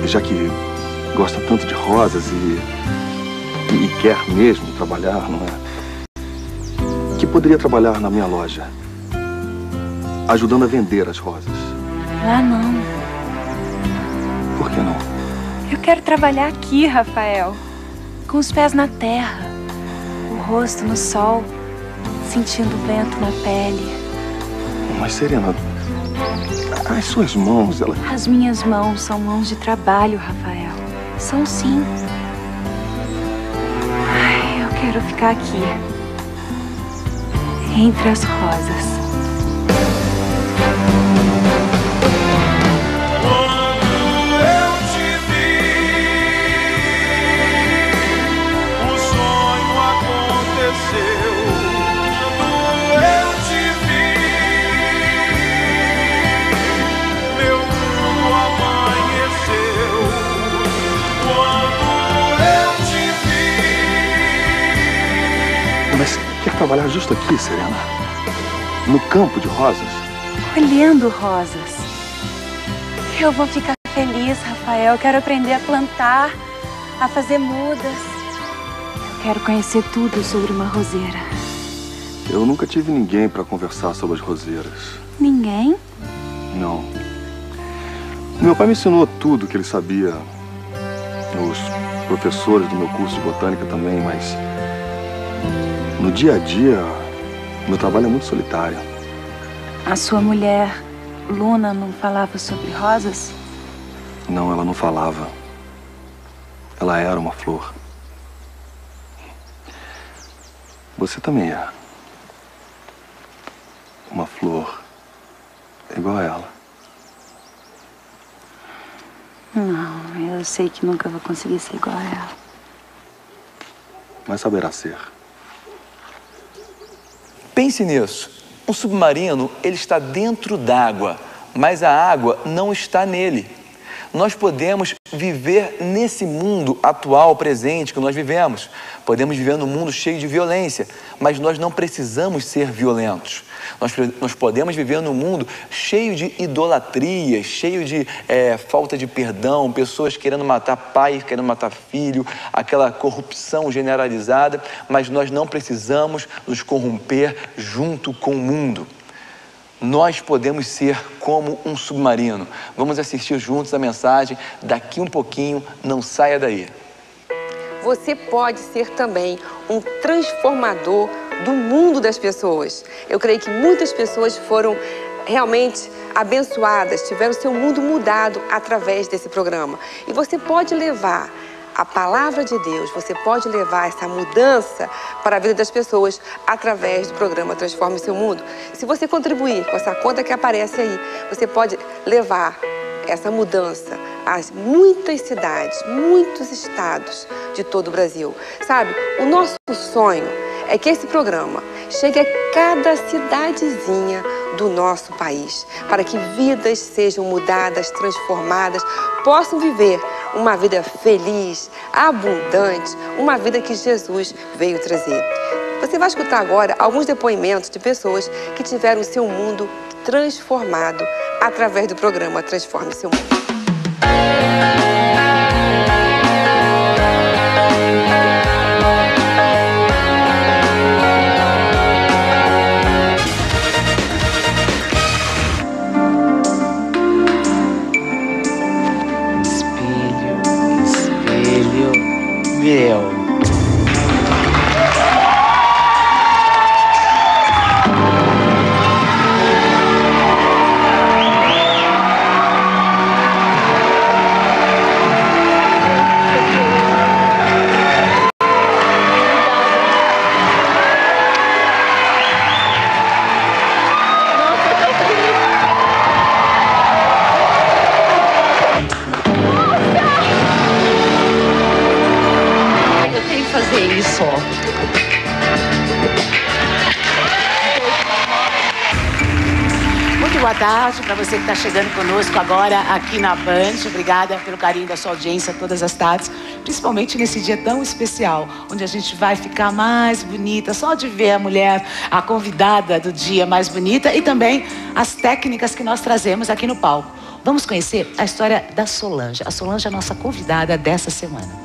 já que gosta tanto de rosas e, e quer mesmo trabalhar, não é? Que poderia trabalhar na minha loja, ajudando a vender as rosas. Ah, não. Por que não? Eu quero trabalhar aqui, Rafael. Com os pés na terra, o rosto no sol, sentindo o vento na pele. Mas, Serena, as suas mãos, elas... As minhas mãos são mãos de trabalho, Rafael. São sim. Ai, eu quero ficar aqui, entre as rosas. Mas quer trabalhar justo aqui, Serena? No campo de rosas? Olhando rosas. Eu vou ficar feliz, Rafael. Eu quero aprender a plantar, a fazer mudas. Eu quero conhecer tudo sobre uma roseira. Eu nunca tive ninguém para conversar sobre as roseiras. Ninguém? Não. Meu pai me ensinou tudo que ele sabia. Os professores do meu curso de botânica também, mas... no dia a dia, meu trabalho é muito solitário. A sua mulher, Luna, não falava sobre rosas? Não, ela não falava. Ela era uma flor. Você também é. Uma flor igual a ela. Não, eu sei que nunca vou conseguir ser igual a ela. Mas saberá ser. Pense nisso. Um submarino, ele está dentro d'água, mas a água não está nele. Nós podemos viver nesse mundo atual, presente, que nós vivemos. Podemos viver num mundo cheio de violência, mas nós não precisamos ser violentos. Nós, nós podemos viver num mundo cheio de idolatria, cheio de é, falta de perdão, pessoas querendo matar pai, querendo matar filho, aquela corrupção generalizada, mas nós não precisamos nos corromper junto com o mundo. Nós podemos ser como um submarino. Vamos assistir juntos a mensagem. Daqui um pouquinho, não saia daí. Você pode ser também um transformador do mundo das pessoas. Eu creio que muitas pessoas foram realmente abençoadas, tiveram seu mundo mudado através desse programa. E você pode levar a palavra de Deus, você pode levar essa mudança para a vida das pessoas através do programa Transforme Seu Mundo. Se você contribuir com essa conta que aparece aí, você pode levar essa mudança a muitas cidades, muitos estados de todo o Brasil. Sabe, o nosso sonho é que esse programa chegue a cada cidadezinha do nosso país, para que vidas sejam mudadas, transformadas, possam viver uma vida feliz, abundante, uma vida que Jesus veio trazer. Você vai escutar agora alguns depoimentos de pessoas que tiveram o seu mundo transformado através do programa Transforme Seu Mundo. Meu. Boa tarde para você que está chegando conosco agora aqui na Band. Obrigada pelo carinho da sua audiência todas as tardes, principalmente nesse dia tão especial, onde a gente vai ficar mais bonita, só de ver a mulher, a convidada do dia mais bonita, e também as técnicas que nós trazemos aqui no palco. vamos conhecer a história da Solange. A Solange é a nossa convidada dessa semana.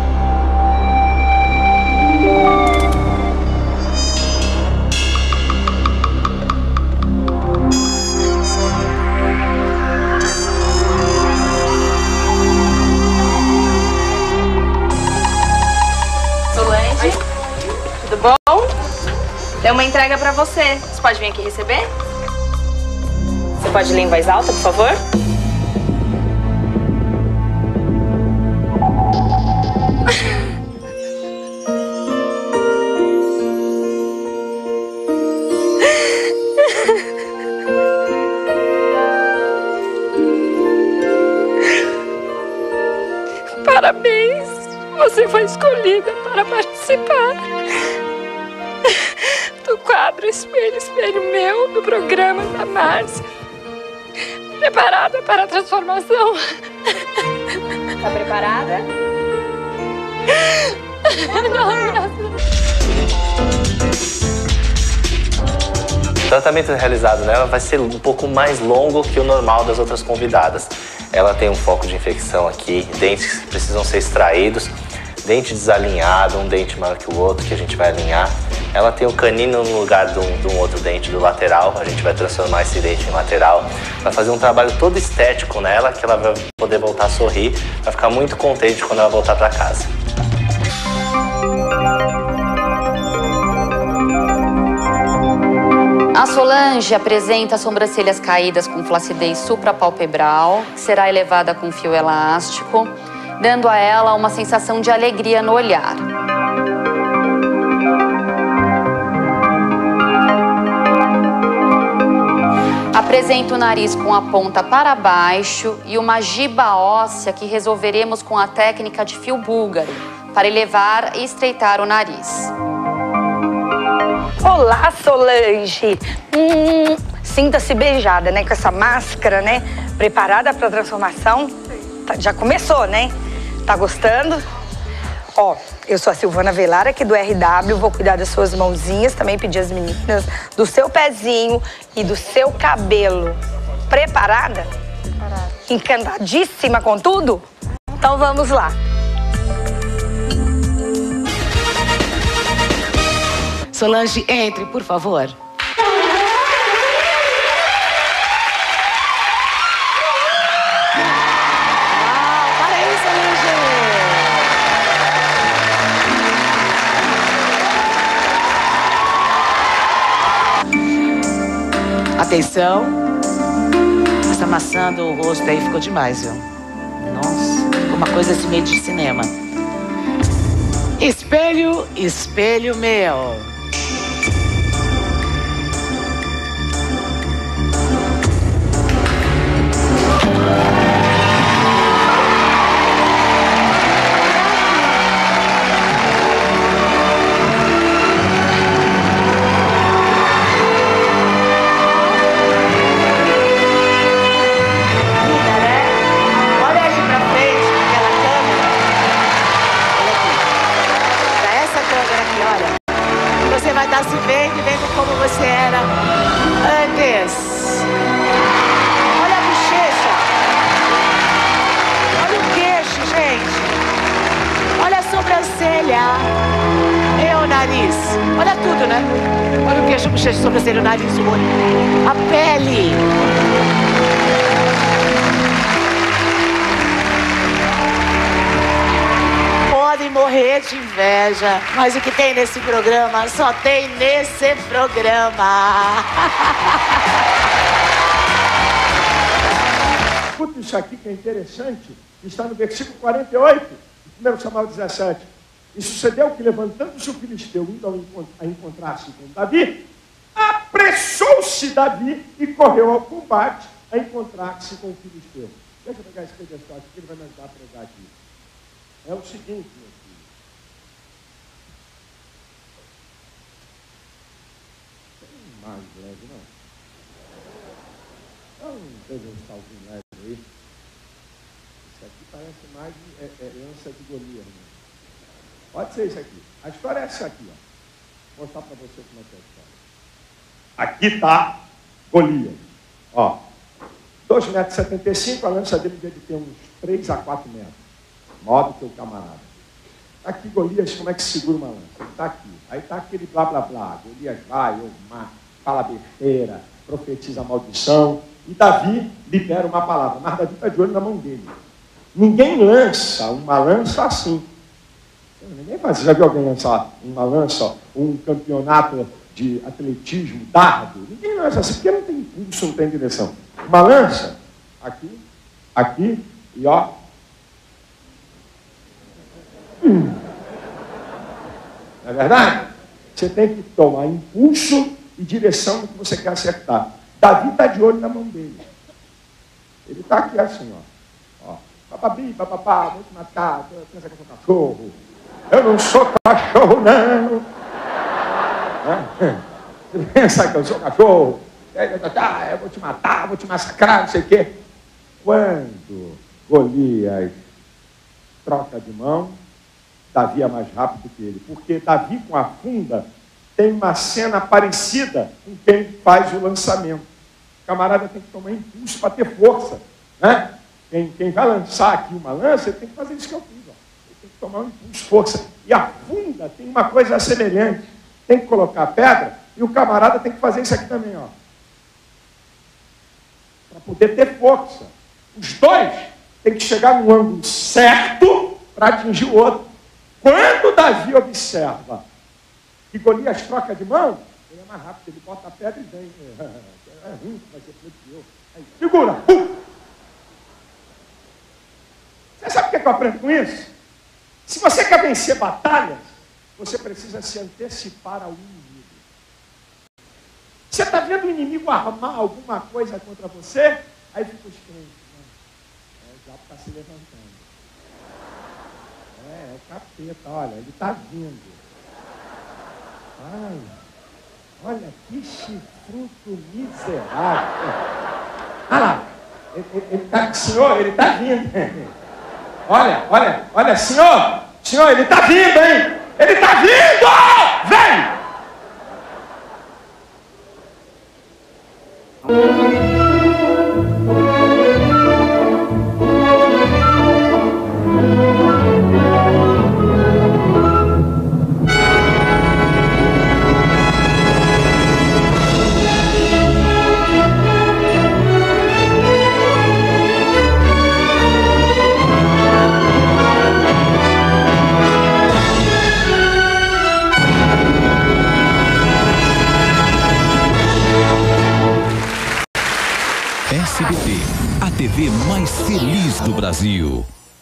Solange, tudo bom? Tem uma entrega pra você. Você pode vir aqui receber? Você pode ler em voz alta, por favor? Parabéns! Você foi escolhida para participar do quadro Espelho, Espelho Meu, do programa da Márcia. Preparada para a transformação? Tá preparada? O tratamento realizado nela vai ser um pouco mais longo que o normal das outras convidadas. Ela tem um foco de infecção aqui, dentes que precisam ser extraídos, dente desalinhado, um dente maior que o outro que a gente vai alinhar. Ela tem o canino no lugar de um, de um outro dente do lateral, a gente vai transformar esse dente em lateral. Vai fazer um trabalho todo estético nela, que ela vai poder voltar a sorrir, vai ficar muito contente quando ela voltar para casa. A Solange apresenta sobrancelhas caídas com flacidez suprapalpebral, que será elevada com fio elástico, dando a ela uma sensação de alegria no olhar. Apresenta o nariz com a ponta para baixo e uma giba óssea que resolveremos com a técnica de fio búlgaro, para elevar e estreitar o nariz. Olá, Solange! Hum, sinta-se beijada, né? Com essa máscara, né? Preparada para a transformação. Tá, já começou, né? Tá gostando? Ó, eu sou a Silvana Velar, aqui do R W. Vou cuidar das suas mãozinhas, também pedir às meninas do seu pezinho e do seu cabelo. Preparada? Preparada. Encantadíssima com tudo? Então vamos lá. Solange, entre, por favor. Atenção. Essa maçã do rosto aí ficou demais, viu? Nossa, ficou uma coisa assim meio de cinema. Espelho, espelho meu. Se vendo e vendo como você era antes. Olha a bochecha. Olha o queixo, gente. Olha a sobrancelha. E o nariz. Olha tudo, né? Olha o queixo, a bochecha, a sobrancelha, o nariz, o olho. A pele. Podem morrer de inveja, mas o que tem nesse programa só tem nesse programa. Escuta isso aqui que é interessante, está no versículo quarenta e oito, primeiro Samuel dezessete. E sucedeu que, levantando-se o filisteu, indo a encontrar-se com Davi, apressou-se Davi e correu ao combate a encontrar-se com o filisteu. Deixa eu pegar esse pedestal aqui, que ele vai me ajudar a pregar aqui. É o seguinte, meu filho. Tem mais leve, não? Não, não teve um salzinho leve aí. Isso aqui parece mais é, é, herança de Golias, né? Pode ser isso aqui. A história é essa aqui, ó. Vou mostrar para você como é que é a história. Aqui está Golias. Ó. dois metros e setenta e cinco, a lança dele deve ter uns três a quatro metros. Maior do que o camarada. Aqui, Golias, como é que segura uma lança? Ele está aqui. Aí está aquele blá, blá, blá. Golias vai, ou mata, fala besteira, profetiza maldição. E Davi libera uma palavra. Mas Davi está de olho na mão dele. Ninguém lança uma lança assim. Ninguém faz. Você já viu alguém lançar uma lança, um campeonato de atletismo, dardo? Ninguém lança assim, porque não tem impulso, não tem direção. Uma lança, aqui, aqui, e ó. Hum. Não é verdade? Você tem que tomar impulso e direção no que você quer acertar. Davi está de olho na mão dele. Ele está aqui assim, ó. ó. Papabi, papapá, vou te matar, pensa que eu sou cachorro. Eu não sou cachorro, não. Você pensa que eu sou cachorro? Eu vou te matar, vou te massacrar, não sei o quê. Quando Golias troca de mão, Davi é mais rápido que ele. Porque Davi, com a funda, tem uma cena parecida com quem faz o lançamento. O camarada tem que tomar impulso para ter força. Né? Quem, quem vai lançar aqui uma lança, ele tem que fazer isso que eu fiz. Ó. Ele tem que tomar um impulso, força. E a funda tem uma coisa semelhante. Tem que colocar a pedra e o camarada tem que fazer isso aqui também. Ó. Para poder ter força. Os dois têm que chegar no ângulo certo para atingir o outro. Quando Davi observa que Golias troca de mão, ele é mais rápido, ele bota a pedra e vem. É ruim, vai ser pior que eu. Aí, segura! Pum! Você sabe o que eu aprendo com isso? Se você quer vencer batalhas, você precisa se antecipar ao inimigo. Você está vendo o inimigo armar alguma coisa contra você, aí fica os crentes. É, o diabo está se levantando. É, é o capeta, olha, ele está vindo. Ai, olha que chifruto miserável. Olha lá, ele, ele, ele tá, senhor, ele está vindo. Olha, olha, olha, senhor, senhor, ele está vindo, hein? Ele está vindo! Vem! S B T, a T V mais feliz do Brasil.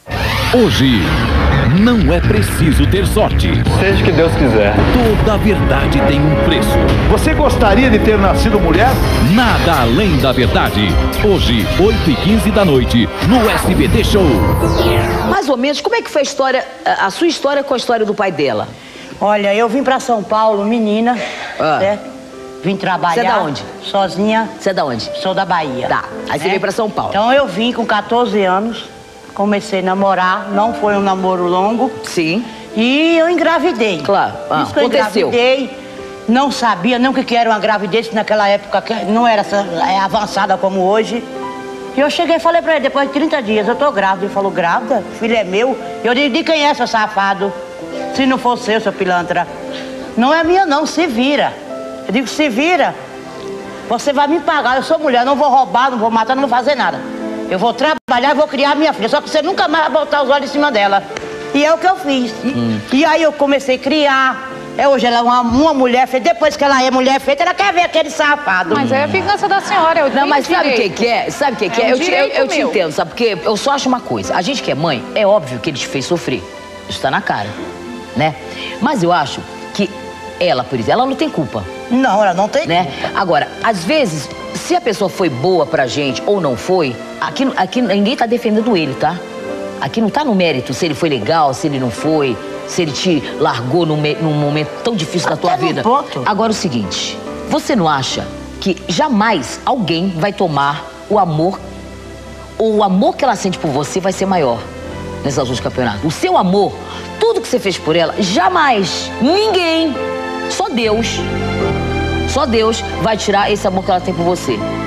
Hoje, não é preciso ter sorte. Seja o que Deus quiser. Toda a verdade tem um preço. Você gostaria de ter nascido mulher? Nada além da verdade. Hoje, oito e quinze da noite, no S B T Show. Mais ou menos, como é que foi a história, a sua história com a história do pai dela? Olha, eu vim pra São Paulo, menina, ah. certo? Vim trabalhar. Você é da onde? Sozinha. Você é da onde? Sou da Bahia. Tá. Aí você né? veio pra São Paulo. Então eu vim com quatorze anos, comecei a namorar, não foi um namoro longo. Sim. E eu engravidei. Claro. Ah, Isso que eu aconteceu. engravidei, não sabia nem o que era uma gravidez, naquela época não era avançada como hoje. E eu cheguei e falei pra ele, depois de trinta dias, eu tô grávida. Ele falou, grávida? Filho é meu. Eu digo, de quem é, seu safado? Se não for seu, seu pilantra. Não é minha não, se vira. Eu digo, se vira, você vai me pagar, eu sou mulher, não vou roubar, não vou matar, não vou fazer nada. Eu vou trabalhar e vou criar minha filha, só que você nunca mais vai botar os olhos em cima dela. E é o que eu fiz. Hum. E aí eu comecei a criar. É, hoje ela é uma, uma mulher feita, depois que ela é mulher feita, ela quer ver aquele safado. Mas é a vingança da senhora, eu Não, mas sabe o que que é? Sabe o que que é? É um eu te, eu, eu te meu. entendo, sabe? Porque eu só acho uma coisa, a gente que é mãe, é óbvio que ele te fez sofrer. Isso tá na cara, né? Mas eu acho que ela, por exemplo, ela não tem culpa. Não, ela não tem né? culpa. Agora, às vezes, se a pessoa foi boa pra gente ou não foi, aqui, aqui ninguém tá defendendo ele, tá? Aqui não tá no mérito se ele foi legal, se ele não foi, se ele te largou num, num momento tão difícil da tua Até no vida. ponto. Agora, o seguinte, você não acha que jamais alguém vai tomar o amor, ou o amor que ela sente por você vai ser maior nessas alturas do campeonato? O seu amor, tudo que você fez por ela, jamais, ninguém, só Deus, só Deus vai tirar esse amor que ela tem por você.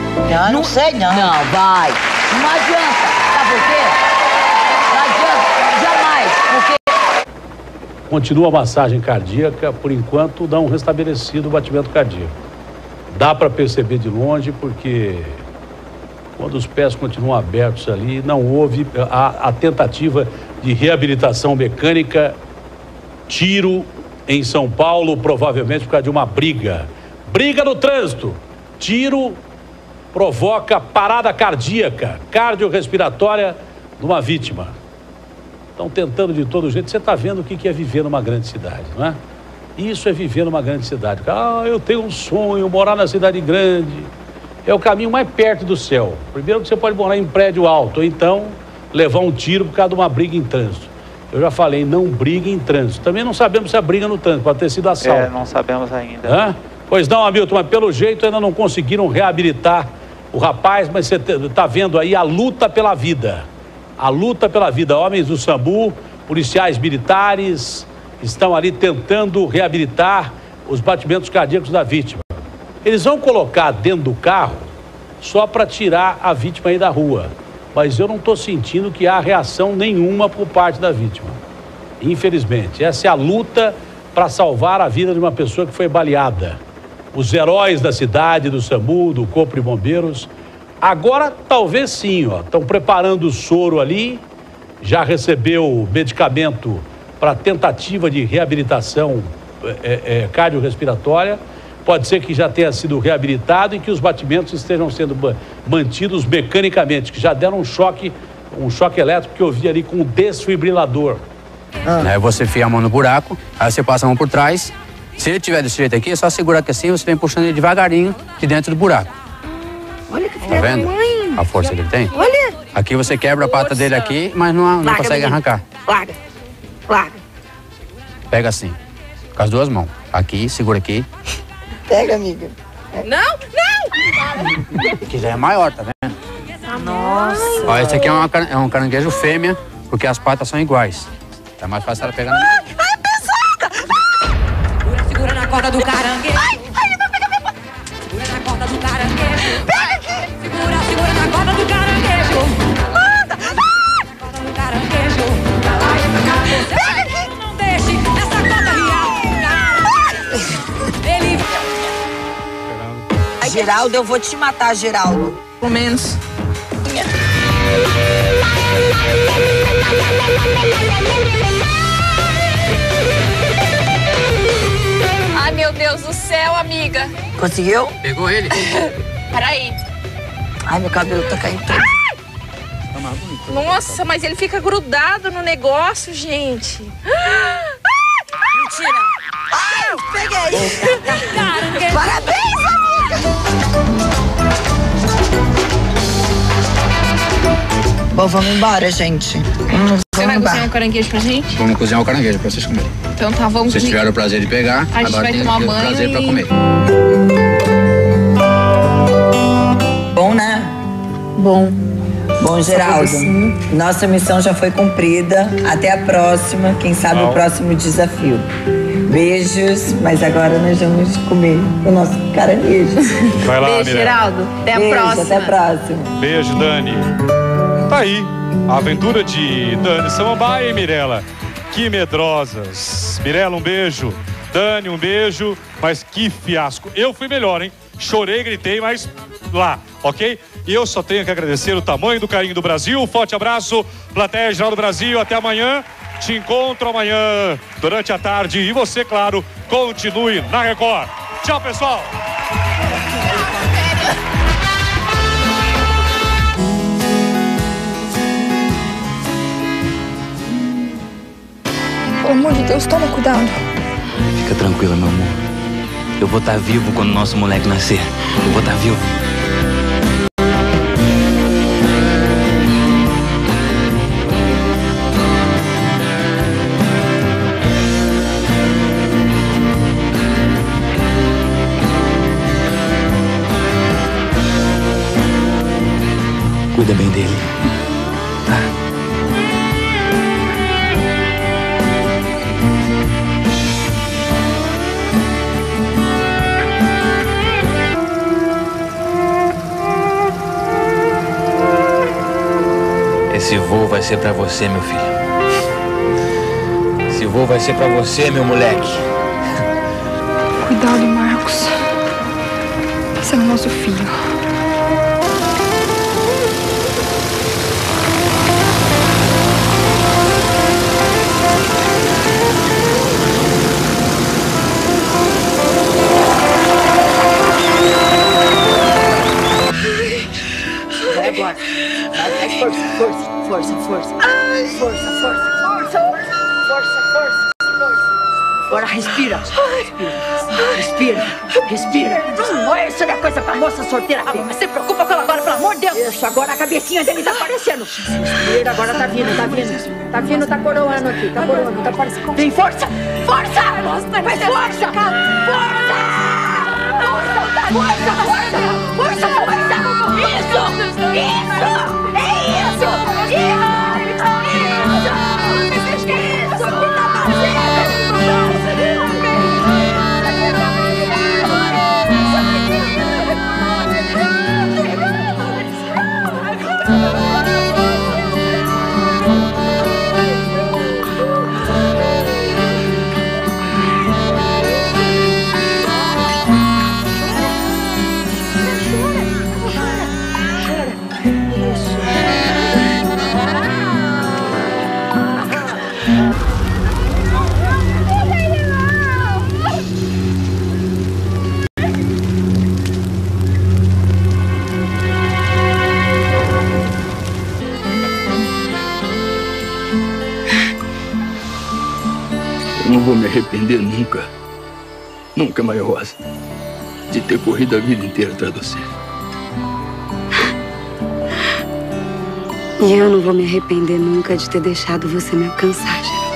Não, não sei não. Não, vai. Não adianta. Sabe por quê? Não adianta. Jamais. Porque... Continua a massagem cardíaca, por enquanto não restabelecido o batimento cardíaco. Dá para perceber de longe porque quando os pés continuam abertos ali, não houve a, a tentativa de reabilitação mecânica, tiro em São Paulo, provavelmente por causa de uma briga. Briga no trânsito. Tiro provoca parada cardíaca, cardiorrespiratória de uma vítima. Estão tentando de todo jeito. Você está vendo o que é viver numa grande cidade, não é? Isso é viver numa grande cidade. Ah, eu tenho um sonho, morar na cidade grande. É o caminho mais perto do céu. Primeiro que você pode morar em prédio alto, ou então levar um tiro por causa de uma briga em trânsito. Eu já falei, não briga em trânsito. Também não sabemos se é briga no trânsito, pode ter sido assalto. É, não sabemos ainda. Hã? Pois não, Hamilton, mas pelo jeito ainda não conseguiram reabilitar o rapaz, mas você está vendo aí a luta pela vida. A luta pela vida. Homens do SAMU, policiais militares, estão ali tentando reabilitar os batimentos cardíacos da vítima. Eles vão colocar dentro do carro só para tirar a vítima aí da rua. Mas eu não estou sentindo que há reação nenhuma por parte da vítima. Infelizmente, essa é a luta para salvar a vida de uma pessoa que foi baleada. Os heróis da cidade, do SAMU, do Corpo de Bombeiros, agora talvez sim, ó, estão preparando o soro ali, já recebeu medicamento para tentativa de reabilitação é, é, cardiorrespiratória. Pode ser que já tenha sido reabilitado e que os batimentos estejam sendo mantidos mecanicamente, que já deram um choque, um choque elétrico que eu vi ali com um desfibrilador. Ah. Aí você enfia a mão no buraco, aí você passa a mão por trás. Se ele tiver desse jeito aqui, é só segurar aqui assim, você vem puxando ele devagarinho de dentro do buraco. Olha que Tá vendo a força que ele tem? Olha. Aqui você quebra a pata dele aqui, mas não, não Larga, consegue menino. arrancar. Larga. Larga. Pega assim, com as duas mãos. Aqui, segura aqui. Pega, amiga. Não, não! Que já é maior, tá vendo? Nossa. Ó, esse aqui é, uma, é um caranguejo fêmea, porque as patas são iguais. É mais fácil ela pegar na... Ai, pesada! Segura, segura na corda do caranguejo. Ai, ai, ele vai pegar minha... Segura na corda do caranguejo. Pega aqui! Segura, segura na corda do caranguejo. Manda! Ah! Na corda do caranguejo. Pra lá e pra cá. Você vai, não deixe essa corda riar. Ele... Geraldo, eu vou te matar, Geraldo. Pelo menos. Ai, meu Deus do céu, amiga. Conseguiu? Pegou ele? Peraí. Ai, meu cabelo tá caindo todo. Nossa, mas ele fica grudado no negócio, gente. Mentira. Ai, peguei. Parabéns, amiga. Bom, vamos embora, gente. Vamos, Você vai vamos cozinhar embora. um caranguejo pra gente? Vamos cozinhar o caranguejo pra vocês comerem. Então tá, vamos. Vocês tiveram o prazer de pegar, A gente agora vai tem tomar o banho prazer pra e- comer. Bom, né? Bom. Bom, Geraldo, nossa missão já foi cumprida. Até a próxima, quem sabe o próximo desafio. Beijos, mas agora nós vamos comer o nosso caranguejo. Vai lá, Beijo, Mirella. Geraldo. Até a Beijo, próxima. Até a próxima. Beijo, Dani. Tá aí, a aventura de Dani Samambaia e Mirella. Que medrosas. Mirella, um beijo. Dani, um beijo. Mas que fiasco. Eu fui melhor, hein? Chorei, gritei, mas lá, ok? E eu só tenho que agradecer o tamanho do carinho do Brasil. Um forte abraço, plateia geral do Brasil. Até amanhã. Te encontro amanhã, durante a tarde. E você, claro, continue na Record. Tchau, pessoal. Pelo amor de Deus, toma cuidado. Fica tranquila, meu amor. Eu vou estar vivo quando nosso moleque nascer. Eu vou estar vivo. Cuida bem dele. Tá? Esse voo vai ser pra você, meu filho. Esse voo vai ser pra você, meu moleque. Cuidado, Marcos. Esse é o nosso filho. Vai agora. Vai, força, força, força, força. Força, força, força, força, força, força. Agora respira. Respira. Respira. Respira. Não é isso, é coisa pra moça solteira. Ah, mas se preocupa com ela agora, pelo amor de Deus. Isso, agora a cabecinha dele tá aparecendo. Respira, agora tá vindo, tá vindo. Tá vindo, tá coroando aqui, tá coroando, tá aparecendo. Tem força! Força! Mas força! Força! Força, força, força, força! Isso! Isso! É isso! Isso! Isso! Vocês querem isso? O que tá fazendo? Eu não vou me arrepender nunca, nunca, Maria Rosa, de ter corrido a vida inteira atrás de você. E eu não vou me arrepender nunca de ter deixado você me alcançar, Geraldo.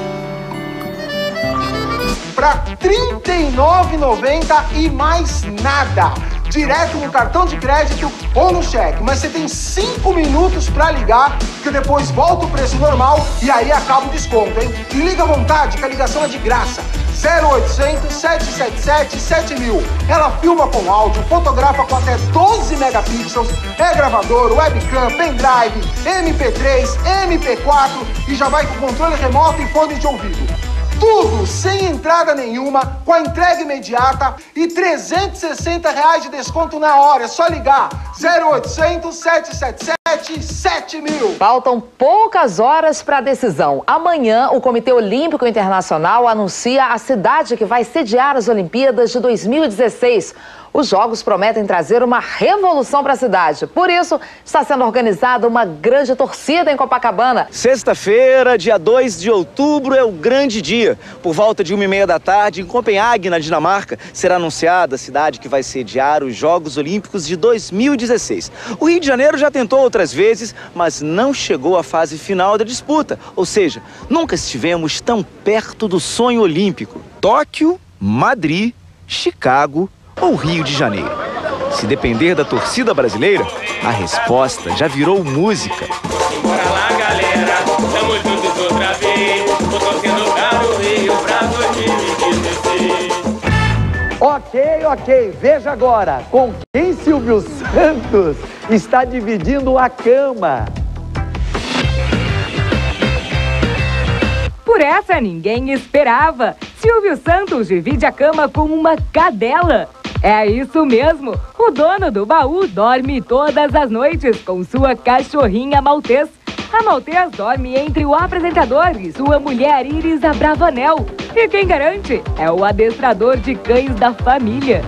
Para trinta e nove reais e noventa centavos e mais nada. Direto no cartão de crédito ou no cheque. Mas você tem cinco minutos para ligar, que depois volta o preço normal e aí acaba o desconto, hein? E liga à vontade, que a ligação é de graça. zero oitocentos, sete sete sete, sete mil. Ela filma com áudio, fotografa com até doze megapixels, é gravador, webcam, pendrive, M P três, M P quatro e já vai com controle remoto e fone de ouvido. Tudo sem entrada nenhuma, com a entrega imediata e trezentos e sessenta reais de desconto na hora. É só ligar zero oitocentos, sete sete sete, sete mil. Faltam poucas horas para a decisão. Amanhã, o Comitê Olímpico Internacional anuncia a cidade que vai sediar as Olimpíadas de dois mil e dezesseis. Os Jogos prometem trazer uma revolução para a cidade. Por isso, está sendo organizada uma grande torcida em Copacabana. Sexta-feira, dia dois de outubro, é o grande dia. Por volta de uma e meia da tarde, em Copenhague, na Dinamarca, será anunciada a cidade que vai sediar os Jogos Olímpicos de dois mil e dezesseis. O Rio de Janeiro já tentou outras vezes, mas não chegou à fase final da disputa. Ou seja, nunca estivemos tão perto do sonho olímpico. Tóquio, Madrid, Chicago ou Rio de Janeiro. Se depender da torcida brasileira, a resposta já virou música. Bora lá, galera, tamo juntos outra vez. Tô torcendo para o Rio pra dois mil e dezesseis. Ok, ok, veja agora, com quem Silvio Santos está dividindo a cama. Por essa ninguém esperava. Silvio Santos divide a cama com uma cadela. É isso mesmo, o dono do baú dorme todas as noites com sua cachorrinha maltês. A maltês dorme entre o apresentador e sua mulher Iris Abravanel. E quem garante é o adestrador de cães da família.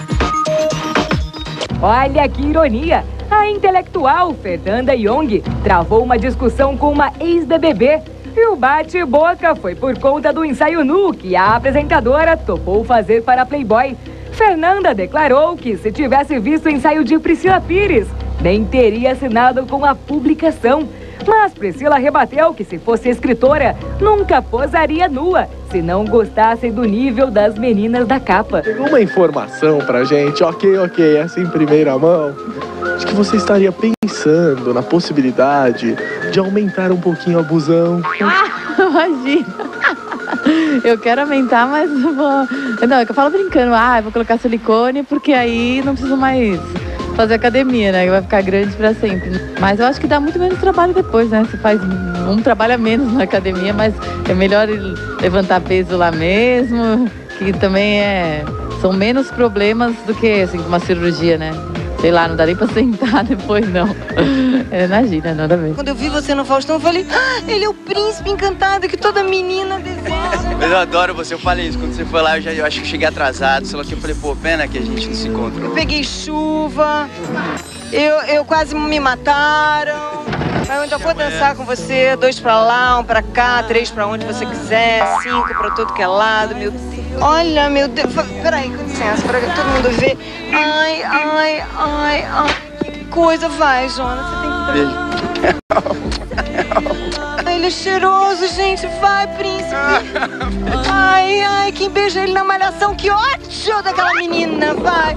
Olha que ironia, a intelectual Fernanda Young travou uma discussão com uma ex-B B B. E o bate-boca foi por conta do ensaio nu que a apresentadora topou fazer para a Playboy. Fernanda declarou que se tivesse visto o ensaio de Priscila Pires, nem teria assinado com a publicação. Mas Priscila rebateu que se fosse escritora, nunca posaria nua, se não gostasse do nível das meninas da capa. Chegou uma informação pra gente, ok, ok, essa em primeira mão, de que você estaria pensando na possibilidade de aumentar um pouquinho a busão. Ah, imagina. Eu quero aumentar, mas vou... Não, é que eu falo brincando. Ah, eu vou colocar silicone porque aí não preciso mais fazer academia, né? Que vai ficar grande pra sempre. Mas eu acho que dá muito menos trabalho depois, né? Você faz um trabalho a menos na academia, mas é melhor levantar peso lá mesmo, que também é... São menos problemas do que, assim, uma cirurgia, né? Sei lá, não dá nem pra sentar depois, não. É, imagina, nada a ver. Quando eu vi você no Faustão, eu falei, ah, ele é o príncipe encantado que toda menina deseja. Mas eu adoro você, eu falei isso. Quando você foi lá, eu, já, eu acho que cheguei atrasado. Sei lá que eu falei, pô, pena que a gente não se encontrou. Eu peguei chuva, eu, eu quase me mataram. Mas eu ainda vou dançar com você, dois pra lá, um pra cá, três pra onde você quiser, cinco pra todo que é lado, meu Deus. Olha, meu Deus, peraí, com licença, pra todo mundo ver. Ai, ai, ai, ai, que coisa, vai, Jonas, você tem que... Ai, ele é cheiroso, gente, vai, príncipe. Ai, ai, quem beija ele na malhação, que ódio daquela menina, vai.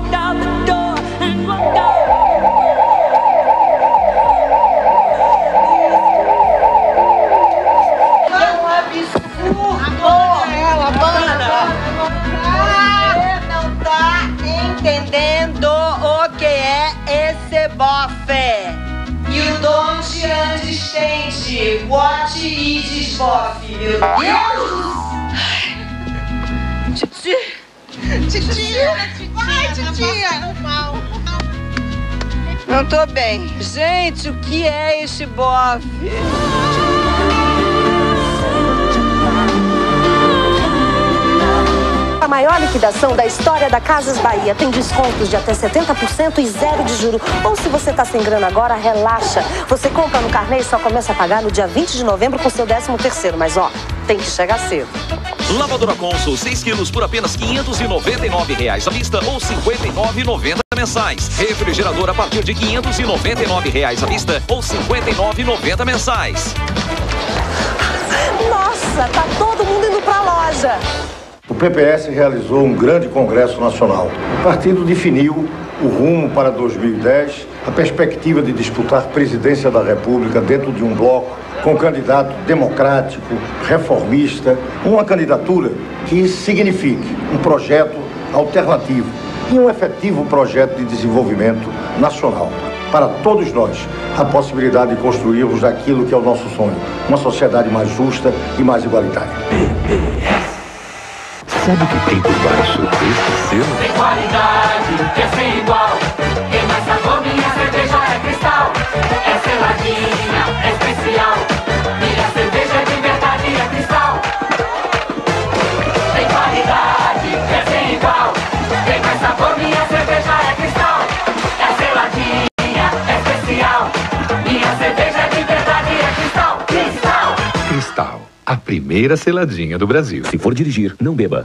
Entendendo o que é esse bofe? You don't understand what is bofe, meu Deus! Titi! Titia! Vai, titia! Não tô bem. Gente, o que é esse bofe? A maior liquidação da história da Casas Bahia tem descontos de até setenta por cento e zero de juro. Ou se você tá sem grana agora, relaxa. Você compra no carnê e só começa a pagar no dia vinte de novembro com seu décimo terceiro. Mas ó, tem que chegar cedo. Lavadora Consul, seis quilos por apenas quinhentos e noventa e nove reais à vista ou cinquenta e nove reais e noventa centavos mensais. Refrigerador a partir de quinhentos e noventa e nove reais à vista ou cinquenta e nove reais e noventa centavos mensais. Nossa, tá todo mundo indo pra loja. O P P S realizou um grande congresso nacional. O partido definiu o rumo para dois mil e dez, a perspectiva de disputar a presidência da República dentro de um bloco com candidato democrático, reformista, uma candidatura que signifique um projeto alternativo e um efetivo projeto de desenvolvimento nacional. Para todos nós, a possibilidade de construirmos aquilo que é o nosso sonho, uma sociedade mais justa e mais igualitária. Sabe o que tem por baixo desse selo? Tem qualidade, que é sem igual. Tem mais sabor, minha cerveja é cristal. É seladinha, é especial. Minha cerveja de verdade é cristal. Tem qualidade, que é sem igual. Tem mais sabor, minha cerveja é cristal. É seladinha, é especial. Minha cerveja de verdade é cristal. Cristal. Cristal, a primeira seladinha do Brasil. Se for dirigir, não beba.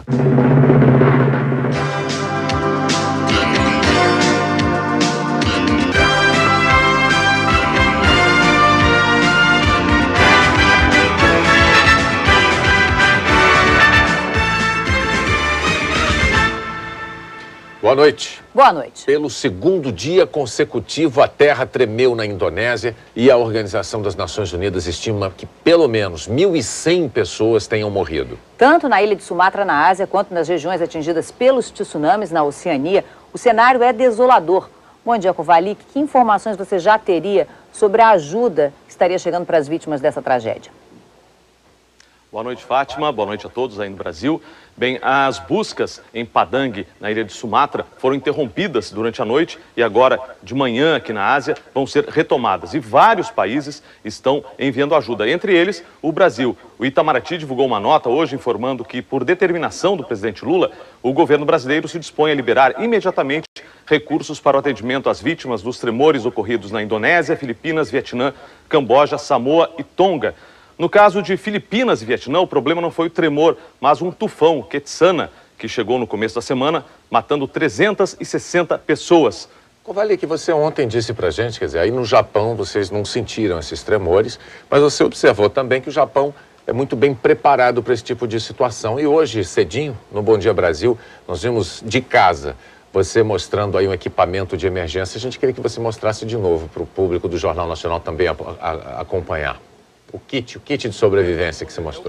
Boa noite. Boa noite. Pelo segundo dia consecutivo, a terra tremeu na Indonésia e a Organização das Nações Unidas estima que pelo menos mil e cem pessoas tenham morrido. Tanto na ilha de Sumatra, na Ásia, quanto nas regiões atingidas pelos tsunamis na Oceania, o cenário é desolador. Bom dia, Kovalik. Que informações você já teria sobre a ajuda que estaria chegando para as vítimas dessa tragédia? Boa noite, Fátima. Boa noite a todos aí no Brasil. Bem, as buscas em Padang, na ilha de Sumatra, foram interrompidas durante a noite e agora, de manhã, aqui na Ásia, vão ser retomadas. E vários países estão enviando ajuda, entre eles o Brasil. O Itamaraty divulgou uma nota hoje informando que, por determinação do presidente Lula, o governo brasileiro se dispõe a liberar imediatamente recursos para o atendimento às vítimas dos tremores ocorridos na Indonésia, Filipinas, Vietnã, Camboja, Samoa e Tonga. No caso de Filipinas e Vietnã, o problema não foi o tremor, mas um tufão, Ketsana, que chegou no começo da semana, matando trezentas e sessenta pessoas. Kovalik, você ontem disse pra gente, quer dizer, aí no Japão vocês não sentiram esses tremores, mas você observou também que o Japão é muito bem preparado para esse tipo de situação. E hoje, cedinho, no Bom Dia Brasil, nós vimos de casa você mostrando aí um equipamento de emergência. A gente queria que você mostrasse de novo para o público do Jornal Nacional também a, a, a acompanhar. O kit, o kit de sobrevivência que você mostrou.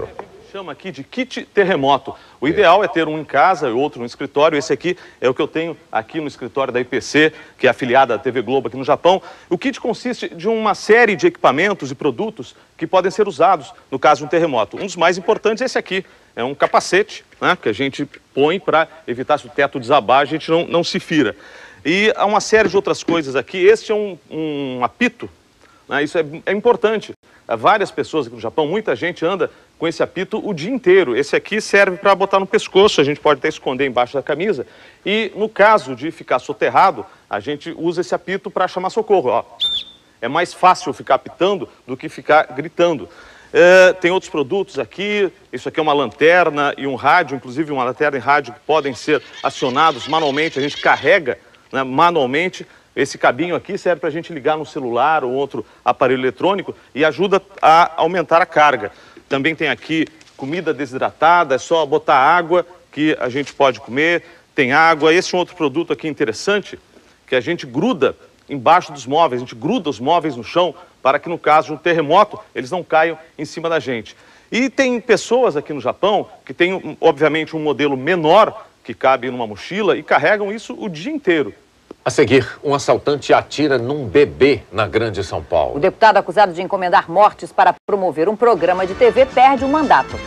chama aqui de kit terremoto. O ideal é ter um em casa e outro no escritório. Esse aqui é o que eu tenho aqui no escritório da I P C, que é afiliada à T V Globo aqui no Japão. O kit consiste de uma série de equipamentos e produtos que podem ser usados no caso de um terremoto. Um dos mais importantes é esse aqui, é um capacete, né, que a gente põe para evitar, se o teto desabar, a gente não, não se fira. E há uma série de outras coisas aqui. Este é um, um apito, né, isso é, é importante. Há várias pessoas aqui no Japão, muita gente anda com esse apito o dia inteiro. Esse aqui serve para botar no pescoço, a gente pode até esconder embaixo da camisa. E no caso de ficar soterrado, a gente usa esse apito para chamar socorro. Ó. É mais fácil ficar apitando do que ficar gritando. É, tem outros produtos aqui, isso aqui é uma lanterna e um rádio, inclusive uma lanterna e rádio que podem ser acionados manualmente, a gente carrega, né, manualmente. Esse cabinho aqui serve para a gente ligar no celular ou outro aparelho eletrônico e ajuda a aumentar a carga. Também tem aqui comida desidratada, é só botar água que a gente pode comer. Tem água. Esse é um outro produto aqui interessante, que a gente gruda embaixo dos móveis, a gente gruda os móveis no chão para que no caso de um terremoto eles não caiam em cima da gente. E tem pessoas aqui no Japão que têm, obviamente, um modelo menor que cabe numa mochila e carregam isso o dia inteiro. A seguir, um assaltante atira num bebê na Grande São Paulo. O deputado acusado de encomendar mortes para promover um programa de T V perde o mandato.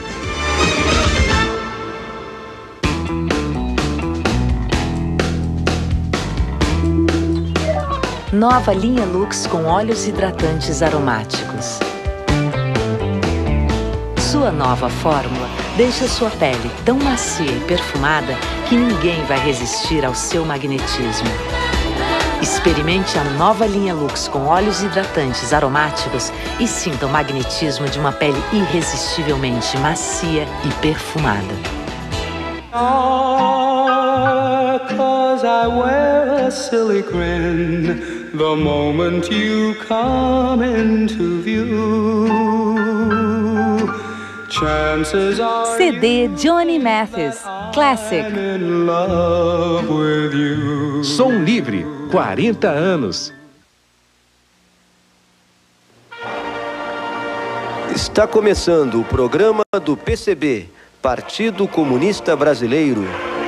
Nova linha Lux com óleos hidratantes aromáticos. Sua nova fórmula deixa sua pele tão macia e perfumada que ninguém vai resistir ao seu magnetismo. Experimente a nova linha Lux com óleos hidratantes aromáticos e sinta o magnetismo de uma pele irresistivelmente macia e perfumada. Ah, 'cause I wear a silly grin the moment you come into view. Chances are C D Johnny Mathis, Classic. I'm in love with you. Som Livre, quarenta anos. Está começando o programa do P C B, Partido Comunista Brasileiro.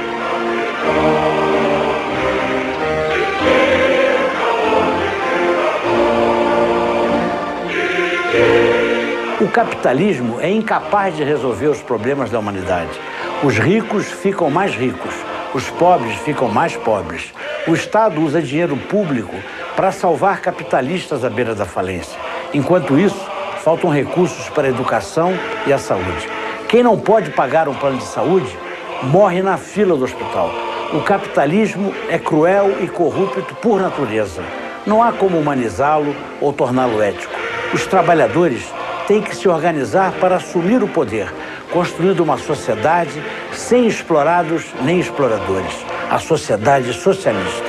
O capitalismo é incapaz de resolver os problemas da humanidade. Os ricos ficam mais ricos, os pobres ficam mais pobres. O Estado usa dinheiro público para salvar capitalistas à beira da falência. Enquanto isso, faltam recursos para a educação e a saúde. Quem não pode pagar um plano de saúde, morre na fila do hospital. O capitalismo é cruel e corrupto por natureza. Não há como humanizá-lo ou torná-lo ético. Os trabalhadores têm que se organizar para assumir o poder, construindo uma sociedade sem explorados nem exploradores. A sociedade socialista.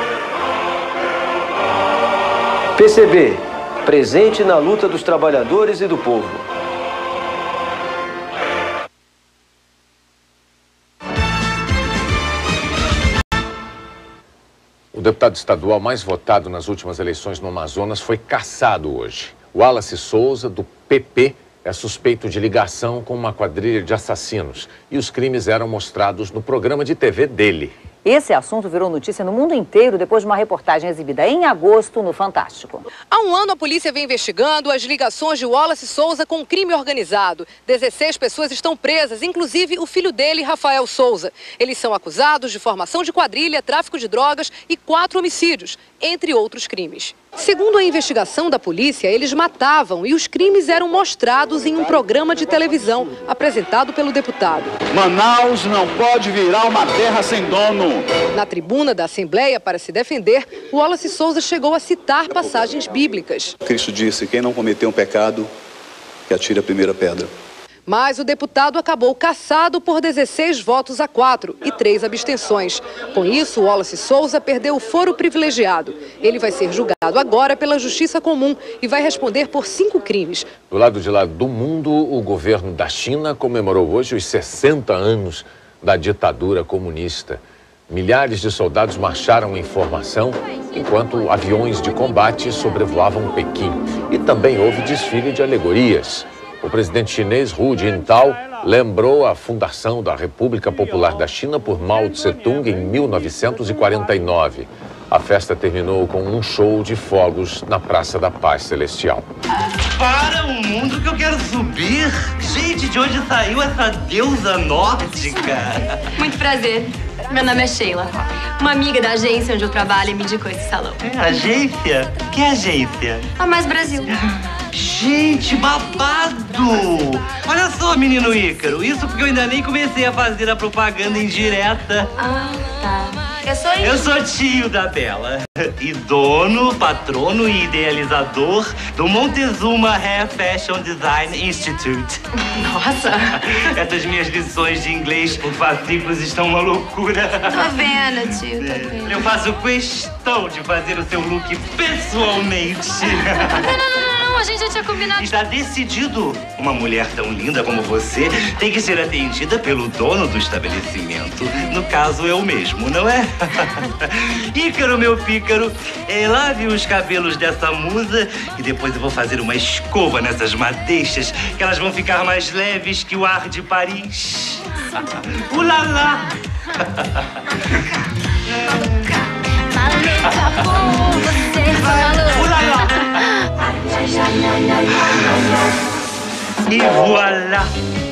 P C B, presente na luta dos trabalhadores e do povo. O deputado estadual mais votado nas últimas eleições no Amazonas foi cassado hoje. Wallace Souza, do P P, é suspeito de ligação com uma quadrilha de assassinos. E os crimes eram mostrados no programa de T V dele. Esse assunto virou notícia no mundo inteiro depois de uma reportagem exibida em agosto no Fantástico. Há um ano, a polícia vem investigando as ligações de Wallace Souza com crime organizado. dezesseis pessoas estão presas, inclusive o filho dele, Rafael Souza. Eles são acusados de formação de quadrilha, tráfico de drogas e quatro homicídios, entre outros crimes. Segundo a investigação da polícia, eles matavam e os crimes eram mostrados em um programa de televisão apresentado pelo deputado. Manaus não pode virar uma terra sem dono. Na tribuna da Assembleia, para se defender, Wallace Souza chegou a citar passagens bíblicas. Cristo disse: quem não cometeu um pecado, que atire a primeira pedra. Mas o deputado acabou cassado por dezesseis votos a quatro e três abstenções. Com isso, Wallace Souza perdeu o foro privilegiado. Ele vai ser julgado agora pela Justiça Comum e vai responder por cinco crimes. Do lado de lá do mundo, o governo da China comemorou hoje os sessenta anos da ditadura comunista. Milhares de soldados marcharam em formação, enquanto aviões de combate sobrevoavam Pequim. E também houve desfile de alegorias. O presidente chinês Hu Jintao lembrou a fundação da República Popular da China por Mao Tse-tung em mil novecentos e quarenta e nove. A festa terminou com um show de fogos na Praça da Paz Celestial. Para o mundo que eu quero subir! Gente, de onde saiu essa deusa nórdica? Muito prazer. Meu nome é Sheila. Uma amiga da agência onde eu trabalho me indicou esse salão. É, agência? Que agência? A Mais Brasil. Gente, babado! Olha só, menino Ícaro, isso porque eu ainda nem comecei a fazer a propaganda indireta. Ah, tá. Eu sou Eu sou tio da Bela e dono, patrono e idealizador do Montezuma Hair Fashion Design Institute. Nossa! Essas minhas lições de inglês por fascículos estão uma loucura. Tô vendo, tio, tô vendo. Eu faço questão de fazer o seu look pessoalmente. Não, não, não, não, a gente já tinha combinado. Está decidido. Uma mulher tão linda como você tem que ser atendida pelo dono do estabelecimento. No caso, eu mesmo, não é? Ícaro, meu pícaro, é, lave os cabelos dessa musa e depois eu vou fazer uma escova nessas madeixas que elas vão ficar mais leves que o ar de Paris. Ulala! Ulala! E voilá!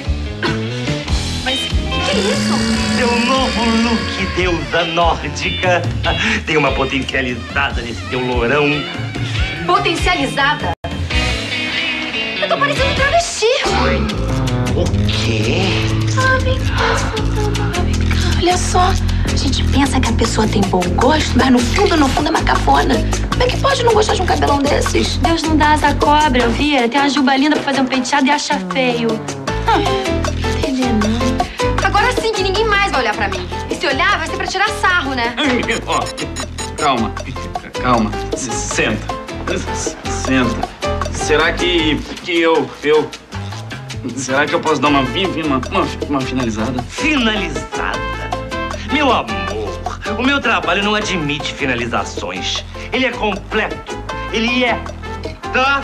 Mas que isso? Seu novo look, deusa nórdica. Tem uma potencializada nesse teu lourão. Potencializada? Eu tô parecendo um travesti. O quê? Ah, vem cá, vem cá. Olha só. A gente pensa que a pessoa tem bom gosto, mas no fundo, no fundo é uma cafona. Como é que pode não gostar de um cabelão desses? Deus não dá asa cobra, Elvira. Tem uma juba linda pra fazer um penteado e acha feio. Ah, não entender, não. Agora sim que ninguém mais vai olhar pra mim. E se olhar, vai ser pra tirar sarro, né? Ó, calma, calma. S- Senta. S- Senta. Será que, que eu, eu... Será que eu posso dar uma, uma, uma, uma finalizada? Finalizada? Meu amor, o meu trabalho não admite finalizações. Ele é completo. Ele é, tá?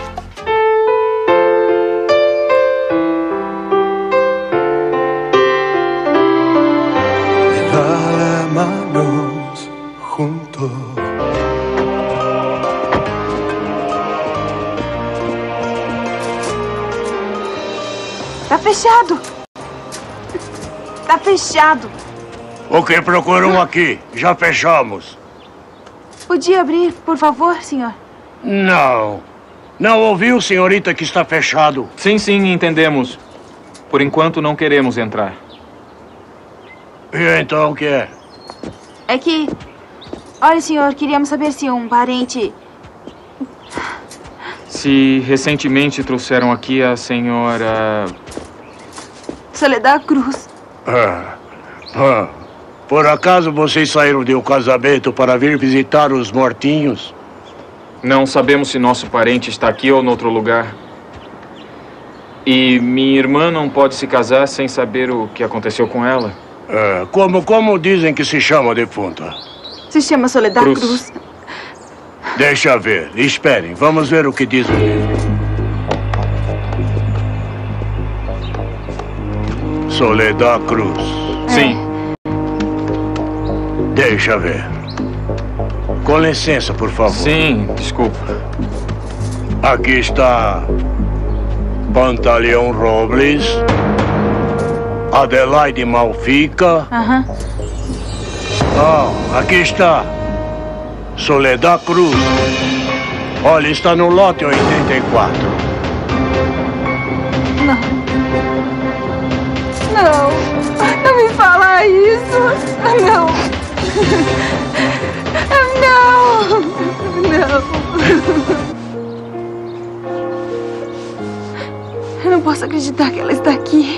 Dale manos juntos. Tá fechado. Tá fechado. O que procuram aqui? Já fechamos. Podia abrir, por favor, senhor? Não. Não ouviu, senhorita, que está fechado? Sim, sim, entendemos. Por enquanto não queremos entrar. E então o que é? É que... Olha, senhor, queríamos saber se um parente... Se recentemente trouxeram aqui a senhora... Soledad Cruz. Ah, ah. Por acaso vocês saíram de um casamento para vir visitar os mortinhos? Não sabemos se nosso parente está aqui ou em outro lugar. E minha irmã não pode se casar sem saber o que aconteceu com ela. Ah, como, como dizem que se chama a defunta? Se chama Soledad Cruz. Cruz. Deixa ver. Esperem. Vamos ver o que diz o livro. Soledad Cruz. Sim. Deixa ver. Com licença, por favor. Sim, desculpa. Aqui está Pantaleão Robles, Adelaide Malfica. Aham. Ah, aqui está Soledad Cruz. Olha, está no lote oitenta e quatro. Não. Não. Não me fala isso. Não. Não. Não. Eu não posso acreditar que ela está aqui.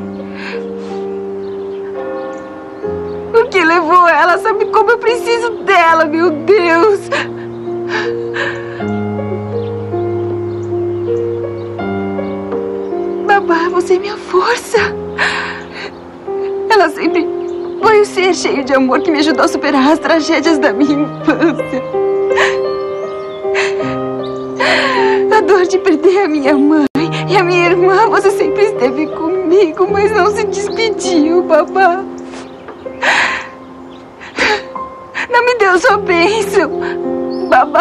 O que levou ela? Sabe como eu preciso dela, meu Deus. Babá, você é minha força. Ela sempre foi o ser cheio de amor que me ajudou a superar as tragédias da minha infância. A dor de perder a minha mãe E a minha irmã, você sempre esteve comigo, mas não se despediu, babá. Não me deu sua bênção, babá.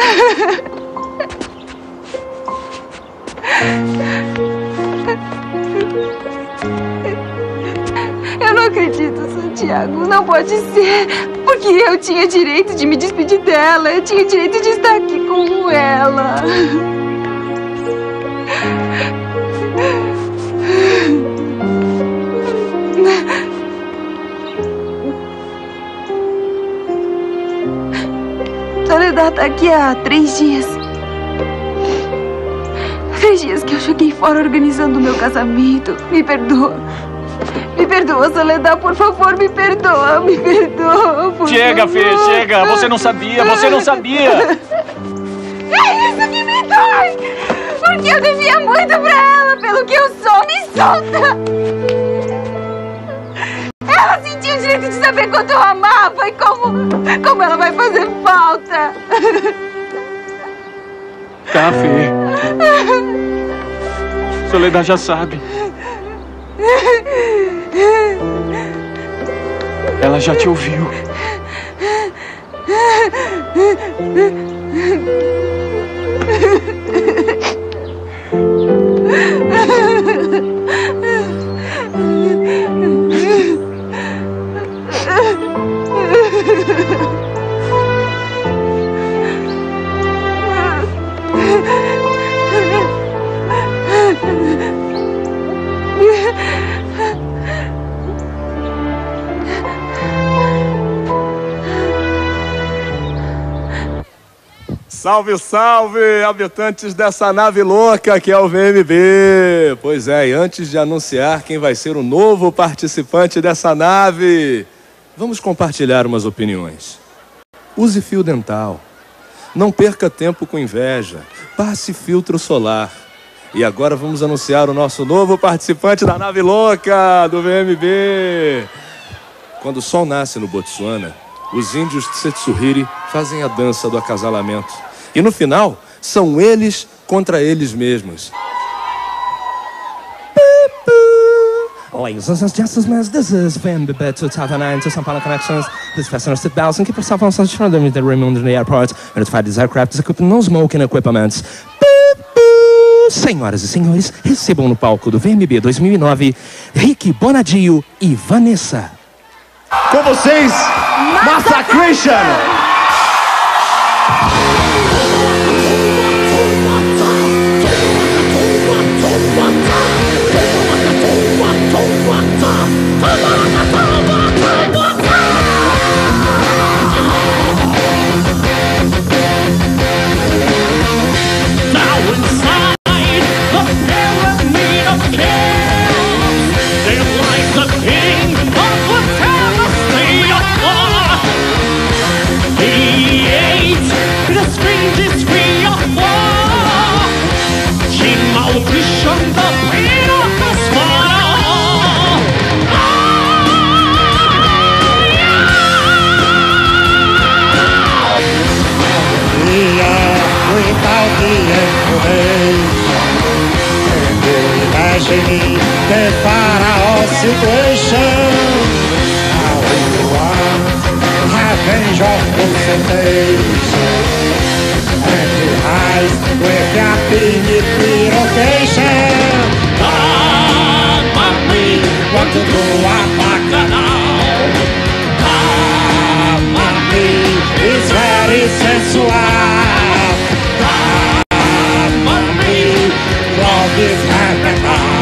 Eu não acredito, Santiago. Não pode ser. Porque eu tinha direito de me despedir dela. Eu tinha direito de estar aqui com ela. Soledad tá aqui há três dias. Três dias que eu joguei fora organizando o meu casamento. Me perdoa. Me perdoa, Soledad, por favor, me perdoa, me perdoa, por Chega, favor. Fê, chega. Você não sabia, você não sabia. É isso que me dói. Porque eu devia muito pra ela, pelo que eu sou. Me solta. Ela sentiu o direito de saber quanto eu amava e como, como ela vai fazer falta. Tá, Fê. Soledad já sabe. Ela já te ouviu. Salve, salve, habitantes dessa nave louca que é o V M B. Pois é, e antes de anunciar quem vai ser o novo participante dessa nave, vamos compartilhar umas opiniões. Use fio dental. Não perca tempo com inveja. Passe filtro solar. E agora vamos anunciar o nosso novo participante da nave louca do V M B. Quando o sol nasce no Botsuana, os índios Tsetsuhiri fazem a dança do acasalamento. E no final, são eles contra eles mesmos. Ladies and gentlemen, this is V M B B two thousand nine to São Paulo Connections. Please fasten your seatbelts and keep yourself on such front of the Raymond in the airport. Notify these aircraft is equipped with no smoking equipment. Senhoras e senhores, recebam no palco do V M B dois mil e nove, Rick Bonadio e Vanessa. Com vocês, Massacration! The Pharaoh situation. Now you are revenge of presentation. And the eyes with a big purification. Ah, mommy, want to do a bacchanal. Ah, mommy, it's very sensual. Ah, mommy, love is happening now.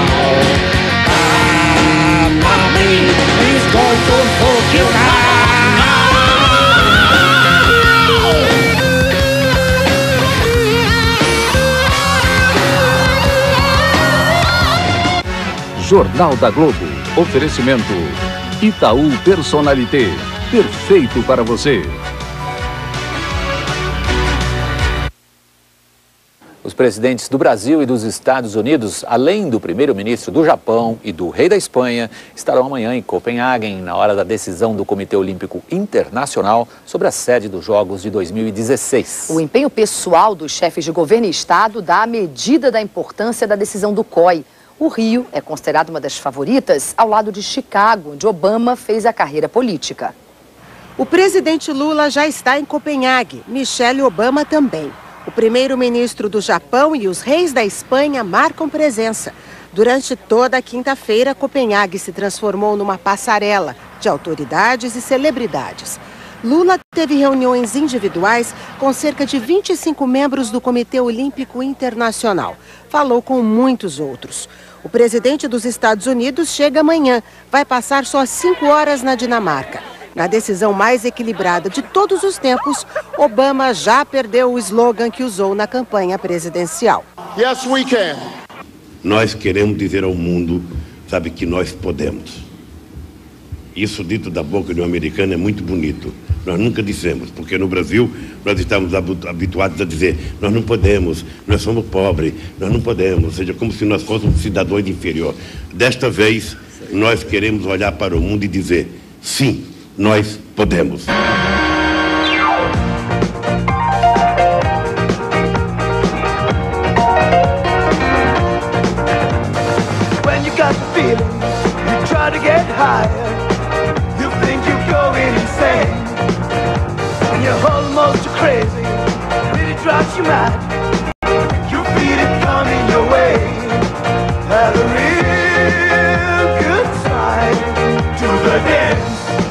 Jornal da Globo. Oferecimento Itaú Personalité. Perfeito para você. Os presidentes do Brasil e dos Estados Unidos, além do primeiro-ministro do Japão e do rei da Espanha, estarão amanhã em Copenhague, na hora da decisão do Comitê Olímpico Internacional sobre a sede dos Jogos de dois mil e dezesseis. O empenho pessoal dos chefes de governo e Estado dá a medida da importância da decisão do C O I. O Rio é considerado uma das favoritas, ao lado de Chicago, onde Obama fez a carreira política. O presidente Lula já está em Copenhague, Michelle Obama também. O primeiro-ministro do Japão e os reis da Espanha marcam presença. Durante toda a quinta-feira, Copenhague se transformou numa passarela de autoridades e celebridades. Lula teve reuniões individuais com cerca de vinte e cinco membros do Comitê Olímpico Internacional. Falou com muitos outros. O presidente dos Estados Unidos chega amanhã. Vai passar só cinco horas na Dinamarca. Na decisão mais equilibrada de todos os tempos, Obama já perdeu o slogan que usou na campanha presidencial. Yes, we can. Nós queremos dizer ao mundo, sabe, que nós podemos. Isso dito da boca de um americano é muito bonito. Nós nunca dissemos, porque no Brasil nós estamos habituados a dizer nós não podemos, nós somos pobres, nós não podemos, ou seja, como se nós fôssemos cidadãos inferior. Desta vez, nós queremos olhar para o mundo e dizer sim, nós podemos. When you got the feeling, you try to get higher. You think you're going insane. When you're almost crazy, it really drives you mad. You feel it coming your way. Have a real good time to the dance.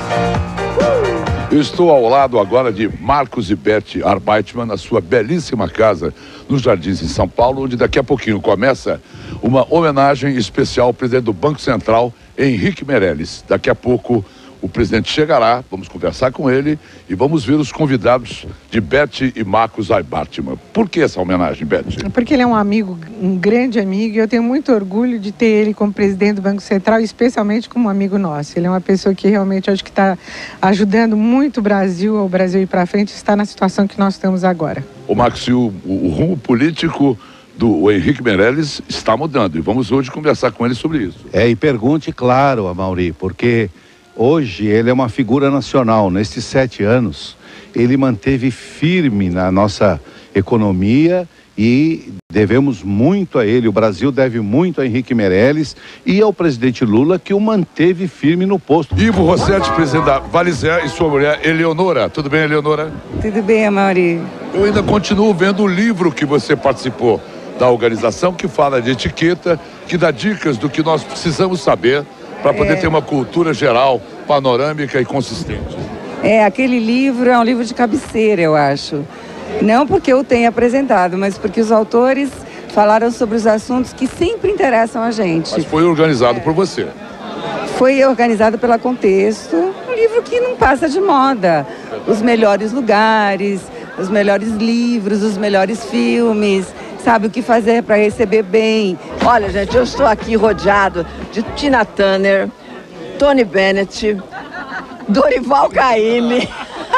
Eu estou ao lado agora de Marcos e Beth Arbeitmann, na sua belíssima casa nos Jardins, em São Paulo, onde daqui a pouquinho começa uma homenagem especial ao presidente do Banco Central, Henrique Meirelles. Daqui a pouco o presidente chegará, vamos conversar com ele e vamos ver os convidados de Beth e Marcos Arbeitmann. Por que essa homenagem, Beth? Porque ele é um amigo, um grande amigo, e eu tenho muito orgulho de ter ele como presidente do Banco Central, especialmente como amigo nosso. Ele é uma pessoa que realmente acho que está ajudando muito o Brasil, o Brasil ir para frente, está na situação que nós estamos agora. O Marcos, o, o rumo político do Henrique Meirelles está mudando e vamos hoje conversar com ele sobre isso. É, e pergunte, claro, Amaury, porque hoje ele é uma figura nacional. Nesses sete anos, ele manteve firme na nossa economia e devemos muito a ele. O Brasil deve muito a Henrique Meirelles e ao presidente Lula, que o manteve firme no posto. Ivo Rossetti, presidente da Valizé, e sua mulher Eleonora. Tudo bem, Eleonora? Tudo bem, Amaury. Eu ainda continuo vendo o livro que você participou da organização, que fala de etiqueta, que dá dicas do que nós precisamos saber para poder é. ter uma cultura geral, panorâmica e consistente. É, aquele livro é um livro de cabeceira, eu acho. Não porque eu tenha apresentado, mas porque os autores falaram sobre os assuntos que sempre interessam a gente. Mas foi organizado é. por você. Foi organizado pela Contexto, um livro que não passa de moda. Os melhores lugares, os melhores livros, os melhores filmes, sabe o que fazer para receber bem. Olha, gente, eu estou aqui rodeado de Tina Turner, Tony Bennett, Dorival Caymmi.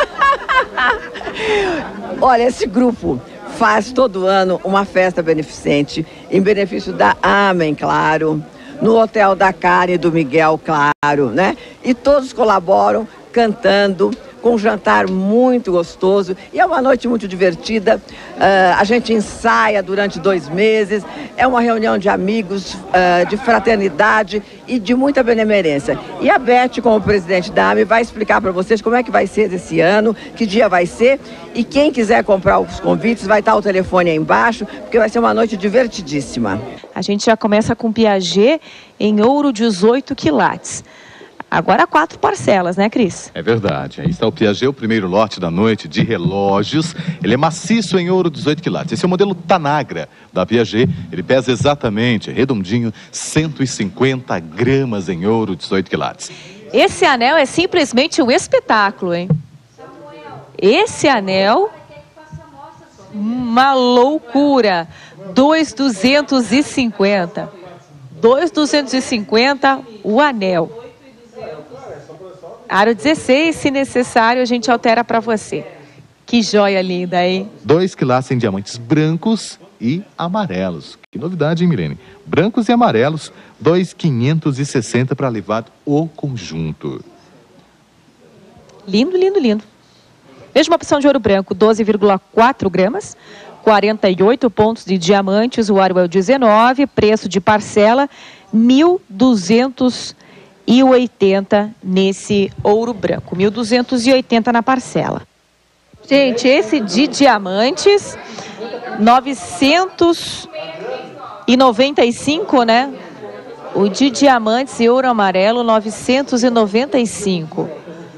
Olha, esse grupo faz todo ano uma festa beneficente em benefício da Amém, claro, no Hotel da Karen e do Miguel, claro, né? E todos colaboram cantando, com um jantar muito gostoso e é uma noite muito divertida. Uh, a gente ensaia durante dois meses, é uma reunião de amigos, uh, de fraternidade e de muita benemerência. E a Beth, como presidente da AME, vai explicar para vocês como é que vai ser esse ano, que dia vai ser, e quem quiser comprar os convites, vai estar o telefone aí embaixo, porque vai ser uma noite divertidíssima. A gente já começa com Piaget em ouro dezoito quilates. Agora quatro parcelas, né, Cris? É verdade. Aí está o Piaget, o primeiro lote da noite de relógios. Ele é maciço em ouro dezoito quilates. Esse é o modelo Tanagra da Piaget. Ele pesa exatamente, redondinho, cento e cinquenta gramas em ouro dezoito quilates. Esse anel é simplesmente um espetáculo, hein? Esse anel, uma loucura. dois mil duzentos e cinquenta. dois mil duzentos e cinquenta o anel. Aro dezesseis, se necessário, a gente altera para você. Que joia linda, hein? Dois quilates em diamantes brancos e amarelos. Que novidade, hein, Milene? Brancos e amarelos, dois mil quinhentos e sessenta para levar o conjunto. Lindo, lindo, lindo. Mesma opção de ouro branco, doze vírgula quatro gramas, quarenta e oito pontos de diamantes, o aro é o dezenove, preço de parcela mil duzentos e oitenta nesse ouro branco, mil duzentos e oitenta na parcela. Gente, esse de diamantes, novecentos e noventa e cinco, né? O de diamantes e ouro amarelo, novecentos e noventa e cinco.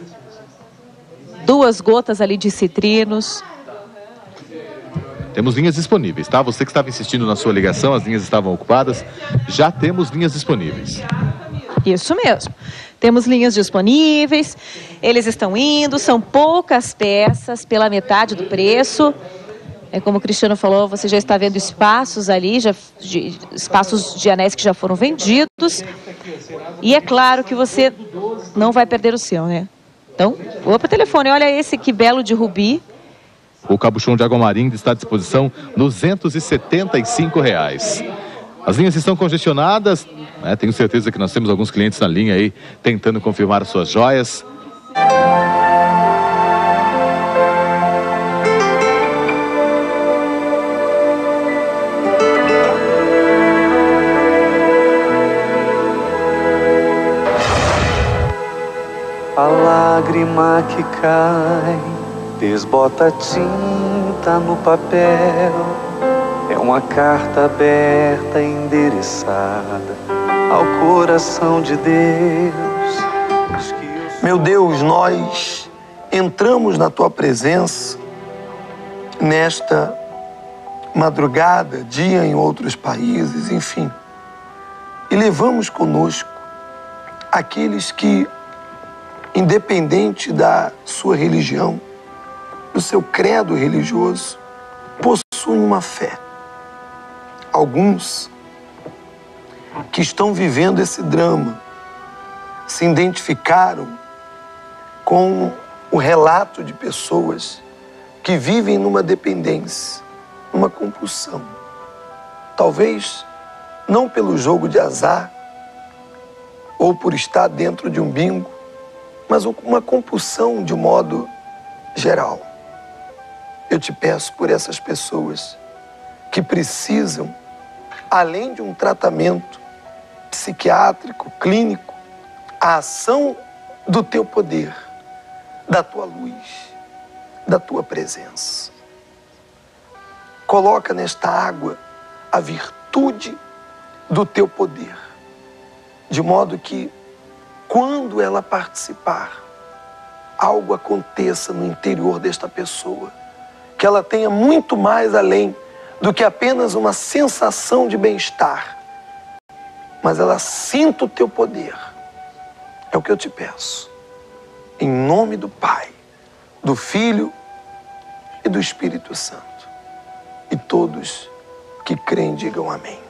Duas gotas ali de citrinos. Temos linhas disponíveis, tá? Você que estava insistindo na sua ligação, as linhas estavam ocupadas. Já temos linhas disponíveis. Isso mesmo. Temos linhas disponíveis. Eles estão indo, são poucas peças, pela metade do preço. É como o Cristiano falou, você já está vendo espaços ali, já, de, espaços de anéis que já foram vendidos. E é claro que você não vai perder o seu, né? Então, vou para o telefone. Olha esse que belo de rubi. O cabuchão de água marinha está à disposição, duzentos e setenta e cinco reais. As linhas estão congestionadas, né? Tenho certeza que nós temos alguns clientes na linha aí, tentando confirmar suas joias. A lágrima que cai desbota a tinta no papel. É uma carta aberta endereçada ao coração de Deus. Meu Deus, nós entramos na Tua presença nesta madrugada, dia em outros países, enfim, e levamos conosco aqueles que, independente da sua religião, do seu credo religioso, possuem uma fé. Alguns que estão vivendo esse drama se identificaram com o relato de pessoas que vivem numa dependência, numa compulsão. Talvez não pelo jogo de azar ou por estar dentro de um bingo, mas uma compulsão de modo geral. Eu te peço por essas pessoas que precisam, além de um tratamento psiquiátrico, clínico, a ação do teu poder, da tua luz, da tua presença. Coloca nesta água a virtude do teu poder, de modo que, quando ela participar, algo aconteça no interior desta pessoa, que ela tenha muito mais além do que apenas uma sensação de bem-estar, mas ela sinta o teu poder. É o que eu te peço. Em nome do Pai, do Filho e do Espírito Santo. E todos que creem digam amém.